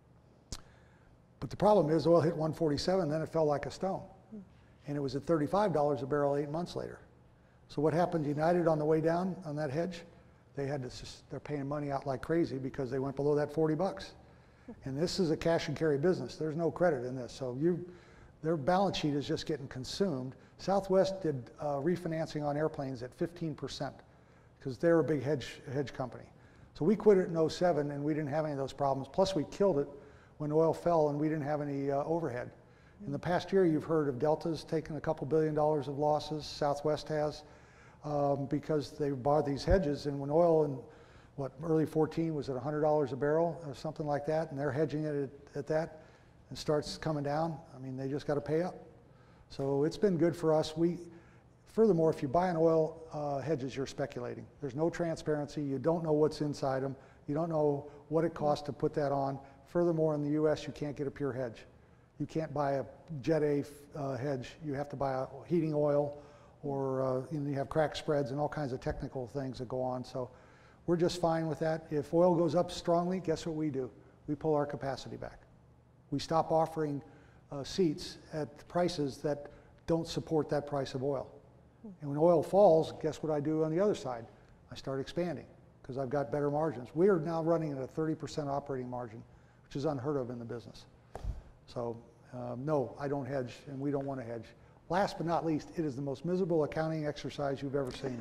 But the problem is oil hit one forty-seven, then it fell like a stone. And it was at thirty-five dollars a barrel eight months later. So what happened to United on the way down on that hedge? They had to, they're paying money out like crazy because they went below that forty bucks. And this is a cash and carry business. There's no credit in this. So you, their balance sheet is just getting consumed. Southwest did uh, refinancing on airplanes at fifteen percent because they're a big hedge, hedge company. So we quit it in oh seven and we didn't have any of those problems. Plus we killed it when oil fell and we didn't have any uh, overhead. In the past year, you've heard of Delta's taken a couple billion dollars of losses. Southwest has. Um, because they bought these hedges, and when oil in what early fourteen was at one hundred dollars a barrel or something like that, and they're hedging it at, at that, and starts coming down, I mean, they just got to pay up. So it's been good for us. We, furthermore, if you buy an oil uh, hedges, you're speculating. There's no transparency. You don't know what's inside them. You don't know what it costs to put that on. Furthermore, in the U S, you can't get a pure hedge. You can't buy a Jet A uh, hedge. You have to buy a heating oil, or uh, you know, you have crack spreads and all kinds of technical things that go on. So we're just fine with that. If oil goes up strongly, guess what we do? We pull our capacity back. We stop offering uh, seats at prices that don't support that price of oil. And when oil falls, guess what I do on the other side? I start expanding because I've got better margins. We are now running at a thirty percent operating margin, which is unheard of in the business. So um, no, I don't hedge, and we don't want to hedge. Last but not least, it is the most miserable accounting exercise you've ever seen.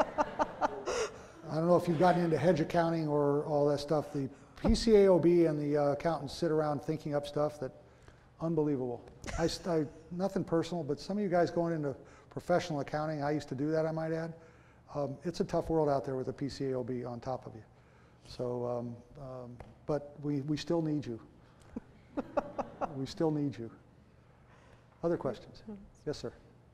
I don't know if you've gotten into hedge accounting or all that stuff. The P C A O B and the uh, accountants sit around thinking up stuff that, unbelievable. I, I, nothing personal, but some of you guys going into professional accounting, I used to do that, I might add. Um, it's a tough world out there with the P C A O B on top of you. So, um, um, but we, we still need you. We still need you. Other questions? Yes, sir.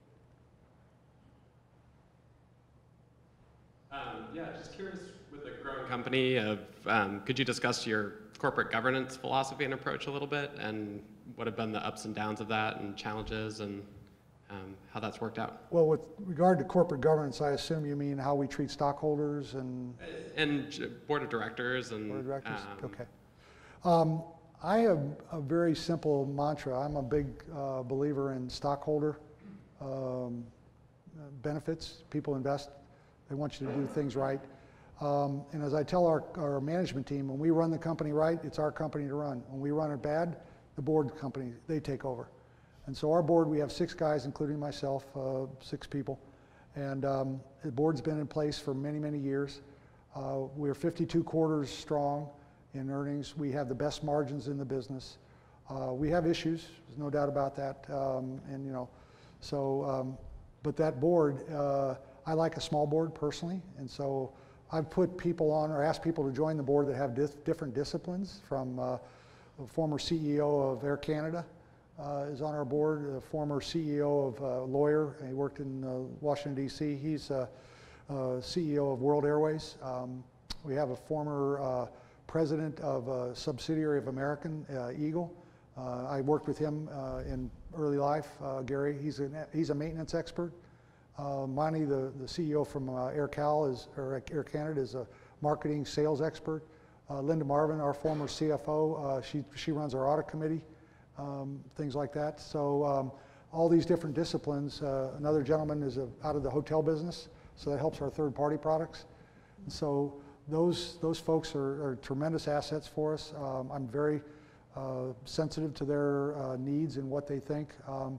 Um, yeah, just curious, with a growing company, of, um, could you discuss your corporate governance philosophy and approach a little bit, and what have been the ups and downs of that, and challenges, and um, how that's worked out? Well, with regard to corporate governance, I assume you mean how we treat stockholders and... And board of directors and... Board of directors, um, okay. Um, I have a very simple mantra. I'm a big uh, believer in stockholder um, benefits. People invest. They want you to do things right. Um, and as I tell our, our management team, when we run the company right, it's our company to run. When we run it bad, the board company, they take over. And so our board, we have six guys, including myself, uh, six people. And um, the board's been in place for many, many years. Uh, we're fifty-two quarters strong in earnings. We have the best margins in the business. Uh, we have issues, there's no doubt about that. Um, and you know, so, um, but that board, uh, I like a small board personally, and so I've put people on or asked people to join the board that have dis different disciplines. From uh, the former C E O of Air Canada uh, is on our board, the former C E O of a lawyer, he worked in uh, Washington D C. He's uh, uh, C E O of World Airways. Um, we have a former uh, president of a subsidiary of American uh, Eagle. Uh, I worked with him uh, in early life, uh, Gary. He's a, he's a maintenance expert. Uh, Monty, the, the C E O from uh, Air Cal, is, or Air Canada, is a marketing sales expert. Uh, Linda Marvin, our former C F O, uh, she, she runs our audit committee, um, things like that. So um, all these different disciplines. Uh, another gentleman is a, out of the hotel business, so that helps our third-party products. And so those, those folks are, are tremendous assets for us. Um, I'm very uh, sensitive to their uh, needs and what they think. Um,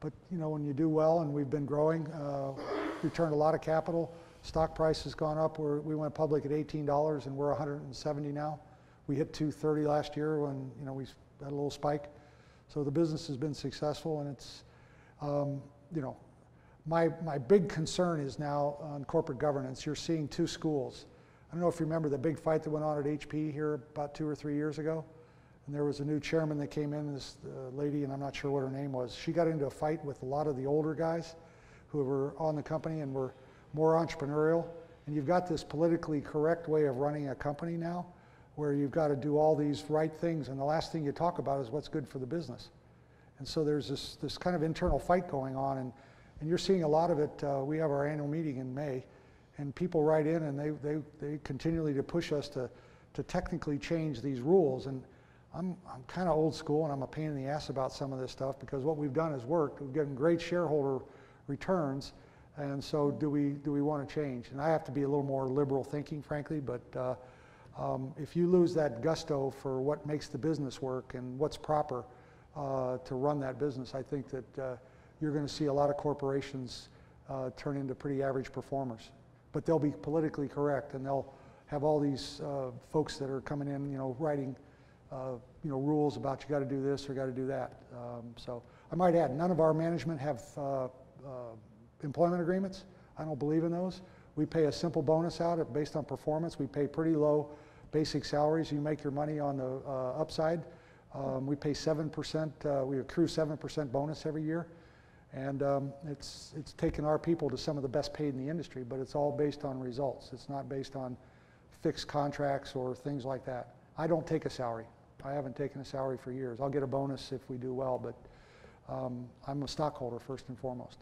but you know, when you do well, and we've been growing, uh, returned a lot of capital. Stock price has gone up. We're, we went public at eighteen dollars, and we're one hundred seventy now. We hit two thirty last year when you know we had a little spike. So the business has been successful, and it's um, you know, my my big concern is now on corporate governance. You're seeing two schools. I don't know if you remember the big fight that went on at H P here about two or three years ago. And there was a new chairman that came in, this uh, lady, and I'm not sure what her name was. She got into a fight with a lot of the older guys who were on the company and were more entrepreneurial. And you've got this politically correct way of running a company now where you've got to do all these right things, and the last thing you talk about is what's good for the business. And so there's this, this kind of internal fight going on, and, and you're seeing a lot of it. Uh, we have our annual meeting in May, and people write in and they, they, they continually to push us to, to technically change these rules. And I'm, I'm kind of old school, and I'm a pain in the ass about some of this stuff because what we've done has worked. We've gotten great shareholder returns, and so do we, do we want to change? And I have to be a little more liberal thinking, frankly, but uh, um, if you lose that gusto for what makes the business work and what's proper uh, to run that business, I think that uh, you're going to see a lot of corporations uh, turn into pretty average performers. But they'll be politically correct, and they'll have all these uh, folks that are coming in, you know, writing Uh, you know, rules about you got to do this or got to do that. Um, so I might add, none of our management have uh, uh, employment agreements. I don't believe in those. We pay a simple bonus out based on performance. We pay pretty low basic salaries. You make your money on the uh, upside. Um, we pay seven percent. Uh, we accrue seven percent bonus every year. And um, it's, it's taken our people to some of the best paid in the industry, but it's all based on results. It's not based on fixed contracts or things like that. I don't take a salary. I haven't taken a salary for years. I'll get a bonus if we do well, but um, I'm a stockholder first and foremost.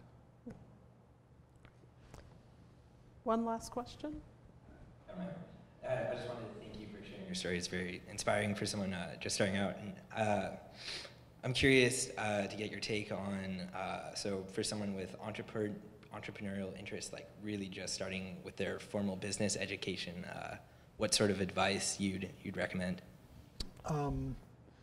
One last question. Uh, I just wanted to thank you for sharing your story. It's very inspiring for someone uh, just starting out. And, uh, I'm curious uh, to get your take on, uh, so for someone with entrepreneur, entrepreneurial interests, like really just starting with their formal business education, uh, what sort of advice you'd, you'd recommend? Um,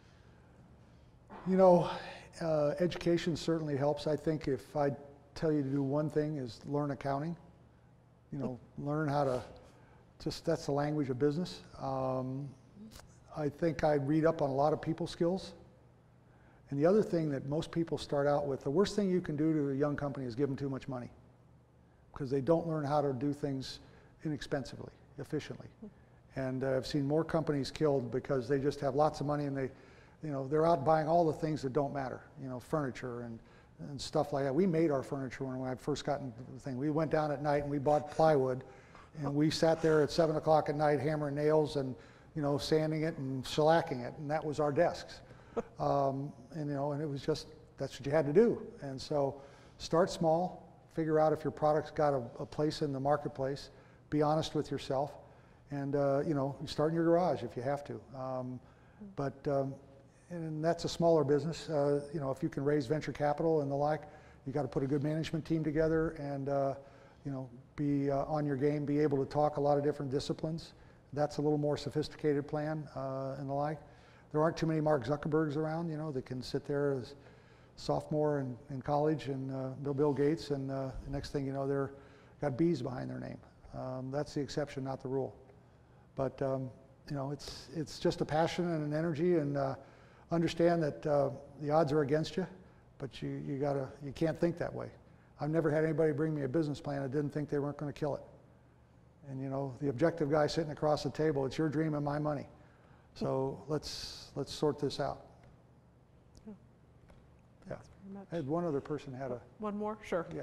you know, uh, education certainly helps. I think if I tell you to do one thing is learn accounting, you know, learn how to, just that's the language of business. Um, I think I'd read up on a lot of people skills. And the other thing that most people start out with, the worst thing you can do to a young company is give them too much money because they don't learn how to do things inexpensively, efficiently. And uh, I've seen more companies killed because they just have lots of money and they, you know, they're out buying all the things that don't matter, you know, furniture and, and stuff like that. We made our furniture when I first got into the thing. We went down at night and we bought plywood, and we sat there at seven o'clock at night hammering nails and, you know, sanding it and shellacking it, and that was our desks. Um, and, you know, and it was just, that's what you had to do. And so start small, figure out if your product's got a, a place in the marketplace, be honest with yourself. And, uh, you know, you start in your garage if you have to. Um, but, um, and that's a smaller business. Uh, you know, if you can raise venture capital and the like, you got to put a good management team together and, uh, you know, be uh, on your game, be able to talk a lot of different disciplines. That's a little more sophisticated plan uh, and the like. There aren't too many Mark Zuckerbergs around, you know, that can sit there as sophomore in, in college and uh, Bill, Bill Gates, and uh, the next thing you know, they're got B's behind their name. Um, that's the exception, not the rule. But um, you know, it's it's just a passion and an energy, and uh, understand that uh, the odds are against you, but you you gotta you can't think that way. I've never had anybody bring me a business plan that didn't think they weren't going to kill it. And you know, the objective guy sitting across the table, it's your dream and my money. So let's let's sort this out. Yeah. Yeah. Very much. I had one other person had a One more, sure. yeah.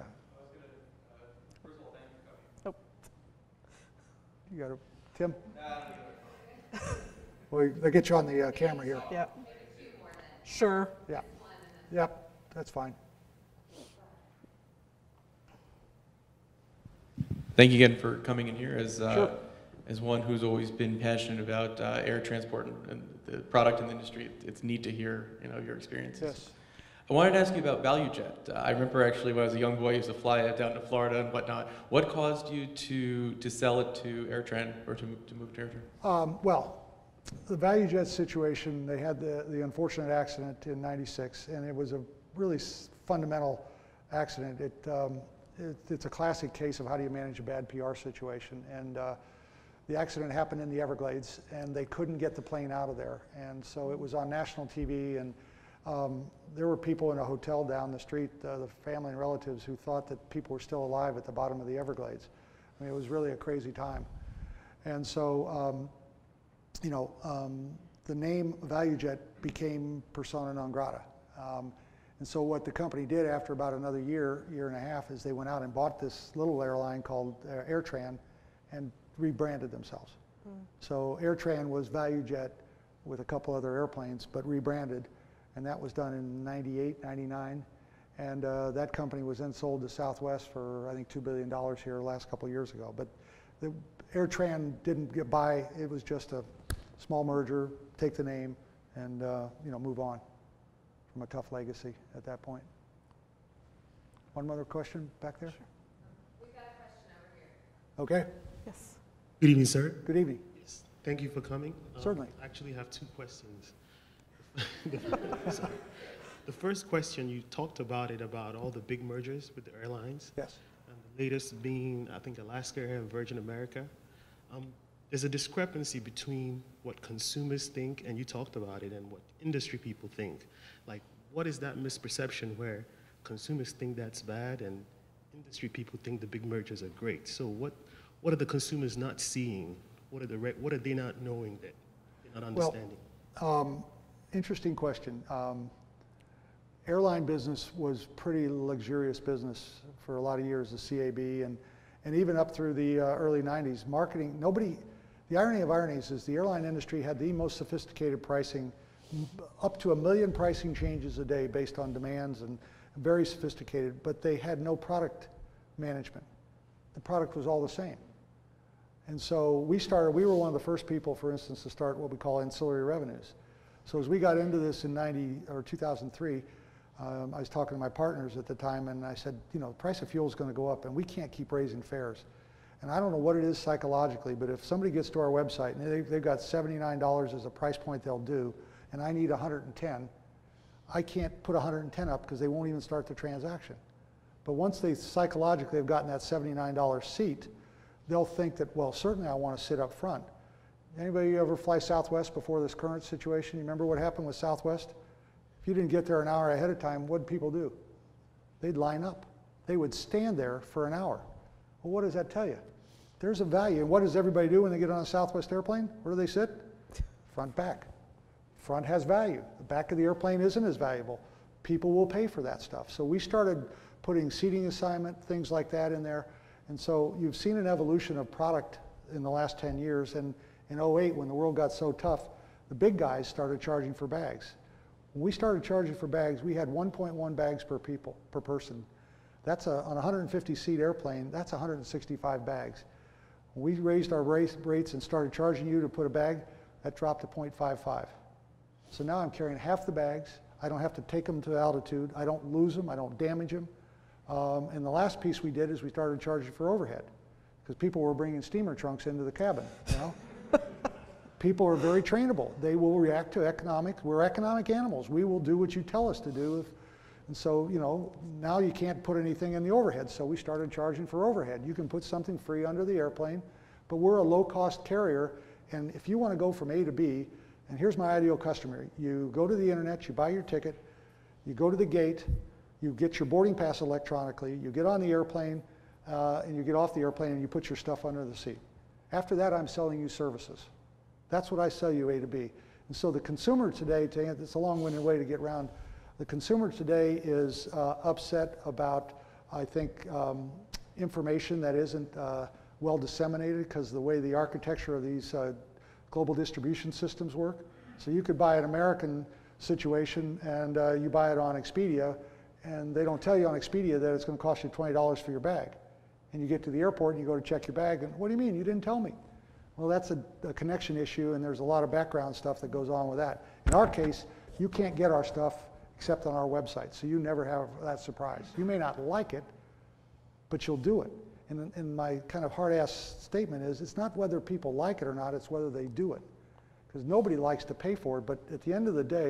First of all, thank you for coming. Oh. You got a Tim? Well, they get you on the uh, camera here. Yeah. Sure. Yeah. Yep. That's fine. Thank you again for coming in here as uh, Sure. as one who's always been passionate about uh, air transport and, and the product in the industry. It's neat to hear, you know, your experiences. Yes. I wanted to ask you about ValueJet. Uh, I remember actually when I was a young boy, I used to fly it down to Florida and whatnot. What caused you to to sell it to AirTran or to to move to AirTran? Um, well, the ValueJet situation, they had the, the unfortunate accident in ninety-six, and it was a really fundamental accident. It, um, it, it's a classic case of how do you manage a bad P R situation. And uh, the accident happened in the Everglades, and they couldn't get the plane out of there. And so it was on national T V, and um, there were people in a hotel down the street, uh, the family and relatives, who thought that people were still alive at the bottom of the Everglades. I mean, it was really a crazy time. And so, um, you know, um, the name ValueJet became persona non grata. Um, and so what the company did after about another year, year and a half, is they went out and bought this little airline called uh, AirTran and rebranded themselves. Mm. So AirTran was ValueJet with a couple other airplanes, but rebranded. And that was done in ninety-eight, ninety-nine. And uh, that company was then sold to Southwest for, I think, two billion dollars here the last couple of years ago. But the AirTran didn't get by. It was just a small merger, take the name, and uh, you know, move on from a tough legacy at that point. One other question back there? Sure. We've got a question over here. Okay. Yes. Good evening, sir. Good evening. Yes. Thank you for coming. Um, Certainly. I actually have two questions. the, the first question, you talked about it, about all the big mergers with the airlines. Yes. And the latest being, I think, Alaska Air and Virgin America. Um, there's a discrepancy between what consumers think, and you talked about it, and what industry people think. Like, what is that misperception where consumers think that's bad and industry people think the big mergers are great? So what, what are the consumers not seeing? What are, the re what are they not knowing that they're not understanding? Well, um, interesting question. Um, airline business was pretty luxurious business for a lot of years, the C A B, and, and even up through the uh, early nineties. Marketing, nobody, the irony of ironies is the airline industry had the most sophisticated pricing, up to a million pricing changes a day based on demands, and very sophisticated, but they had no product management. The product was all the same. And so we started, we were one of the first people, for instance, to start what we call ancillary revenues. So as we got into this in ninety or two thousand three, um, I was talking to my partners at the time, and I said, you know, the price of fuel is going to go up, and we can't keep raising fares. And I don't know what it is psychologically, but if somebody gets to our website and they, they've got seventy-nine dollars as a price point they'll do, and I need one hundred ten, I can't put one hundred ten up because they won't even start the transaction. But once they psychologically have gotten that seventy-nine dollar seat, they'll think that, well, certainly I want to sit up front. Anybody ever fly Southwest before this current situation? You remember what happened with Southwest? If you didn't get there an hour ahead of time, what did people do? They'd line up. They would stand there for an hour. Well, what does that tell you? There's a value. And what does everybody do when they get on a Southwest airplane? Where do they sit? Front, back. Front has value. The back of the airplane isn't as valuable. People will pay for that stuff. So we started putting seating assignment, things like that in there. And so you've seen an evolution of product in the last ten years. And in oh eight, when the world got so tough, the big guys started charging for bags. When we started charging for bags, we had one point one bags per people, per person. That's a, on a one hundred fifty seat airplane, that's one hundred sixty-five bags. When we raised our race, rates and started charging you to put a bag, that dropped to zero point five five. So now I'm carrying half the bags. I don't have to take them to altitude. I don't lose them. I don't damage them. Um, and the last piece we did is we started charging for overhead, because people were bringing steamer trunks into the cabin, you know? People are very trainable. They will react to economic, we're economic animals. We will do what you tell us to do. If, and so, you know, now you can't put anything in the overhead, so we started charging for overhead. You can put something free under the airplane, but we're a low-cost carrier, and if you want to go from A to B, and here's my ideal customer. You go to the internet, you buy your ticket, you go to the gate, you get your boarding pass electronically, you get on the airplane, uh, and you get off the airplane and you put your stuff under the seat. After that, I'm selling you services. That's what I sell you, A to B. And so the consumer today, to, it's a long-winded way to get around, the consumer today is uh, upset about, I think, um, information that isn't uh, well disseminated because of the way the architecture of these uh, global distribution systems work. So you could buy an American situation and uh, you buy it on Expedia, and they don't tell you on Expedia that it's going to cost you twenty dollars for your bag. And you get to the airport and you go to check your bag, and what do you mean? You didn't tell me. Well, that's a, a connection issue, and there's a lot of background stuff that goes on with that. In our case, you can't get our stuff except on our website, so you never have that surprise. You may not like it, but you'll do it. And, and my kind of hard-ass statement is, it's not whether people like it or not, it's whether they do it. Because nobody likes to pay for it, but at the end of the day,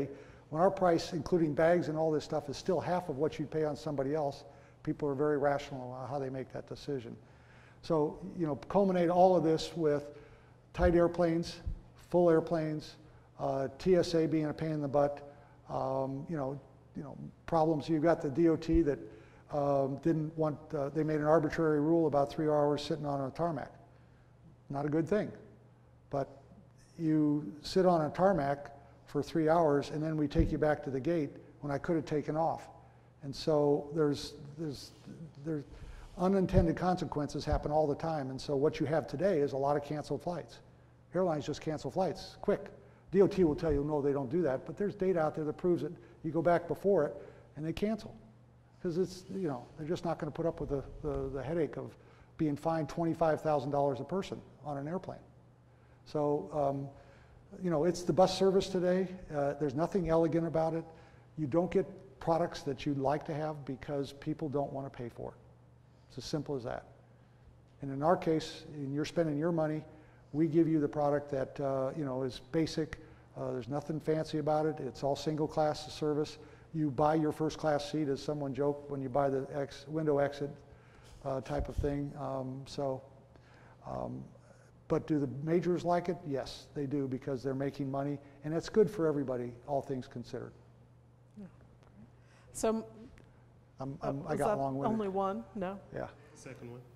When our price, including bags and all this stuff, is still half of what you'd pay on somebody else, people are very rational about how they make that decision. So, you know, culminate all of this with tight airplanes, full airplanes, uh, T S A being a pain in the butt, um, you know, you know, problems. You've got the D O T that um, didn't want, uh, they made an arbitrary rule about three hours sitting on a tarmac. Not a good thing. But you sit on a tarmac for three hours and then we take you back to the gate when I could have taken off. And so there's, there's, there's unintended consequences happen all the time. And so what you have today is a lot of canceled flights. Airlines just cancel flights, quick. D O T will tell you, no, they don't do that, but there's data out there that proves it. You go back before it and they cancel. Because it's, you know, they're just not going to put up with the, the, the headache of being fined twenty-five thousand dollars a person on an airplane. So, um, you know, it's the bus service today. Uh, there's nothing elegant about it. You don't get products that you'd like to have because people don't want to pay for it. It's as simple as that. And in our case, and you're spending your money, we give you the product that, uh, you know, is basic. Uh, there's nothing fancy about it. It's all single class service. You buy your first class seat, as someone joked, when you buy the ex window exit uh, type of thing. Um, so, um, but do the majors like it? Yes, they do, because they're making money, and it's good for everybody, all things considered. Yeah. So, I'm, I'm, uh, I got long winded. Only one? No? Yeah. Second one.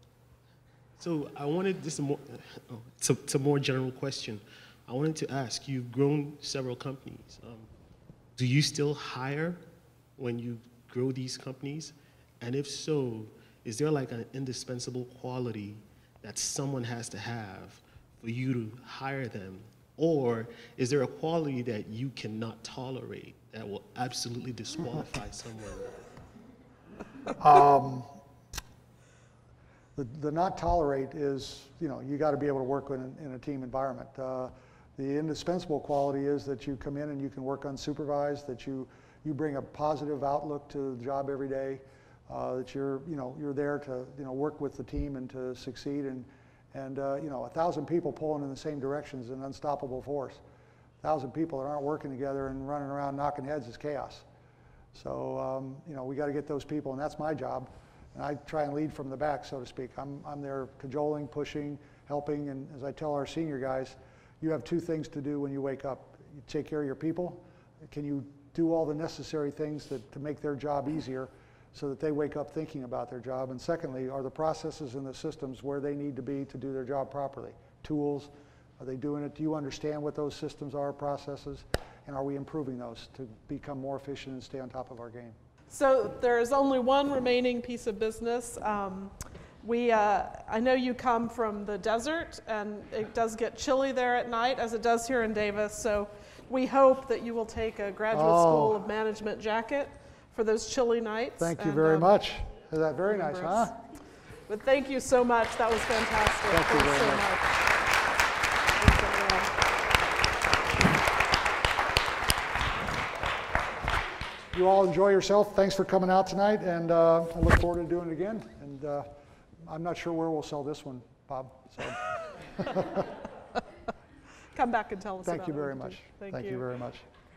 So I wanted this more, oh, it's, a, it's a more general question. I wanted to ask, you've grown several companies. Um, do you still hire when you grow these companies? And if so, is there like an indispensable quality that someone has to have for you to hire them? Or is there a quality that you cannot tolerate that will absolutely disqualify someone? Um, the, the not tolerate is, you know, you got to be able to work in, in a team environment. Uh, the indispensable quality is that you come in and you can work unsupervised, that you, you bring a positive outlook to the job every day, uh, that you're, you know, you're there to, you know, work with the team and to succeed. And, and uh, you know, a thousand people pulling in the same direction is an unstoppable force. A thousand people that aren't working together and running around knocking heads is chaos. So, um, you know, we got to get those people, and that's my job. And I try and lead from the back, so to speak. I'm, I'm there cajoling, pushing, helping, and as I tell our senior guys, you have two things to do when you wake up. You take care of your people. Can you do all the necessary things that, to make their job easier so that they wake up thinking about their job? And secondly, are the processes and the systems where they need to be to do their job properly? Tools, are they doing it? Do you understand what those systems are, processes? And are we improving those to become more efficient and stay on top of our game? So there's only one remaining piece of business. Um, we, uh, I know you come from the desert, and it does get chilly there at night, as it does here in Davis. So we hope that you will take a Graduate oh. School of Management jacket for those chilly nights. Thank you and, very um, much. Is that very nice, huh? But thank you so much. That was fantastic. Thank you very so much. much. You all enjoy yourself. Thanks for coming out tonight, and uh, I look forward to doing it again. And uh, I'm not sure where we'll sell this one, Bob. So. Come back and tell us Thank about you it. very much. Thank, Thank you. you very much.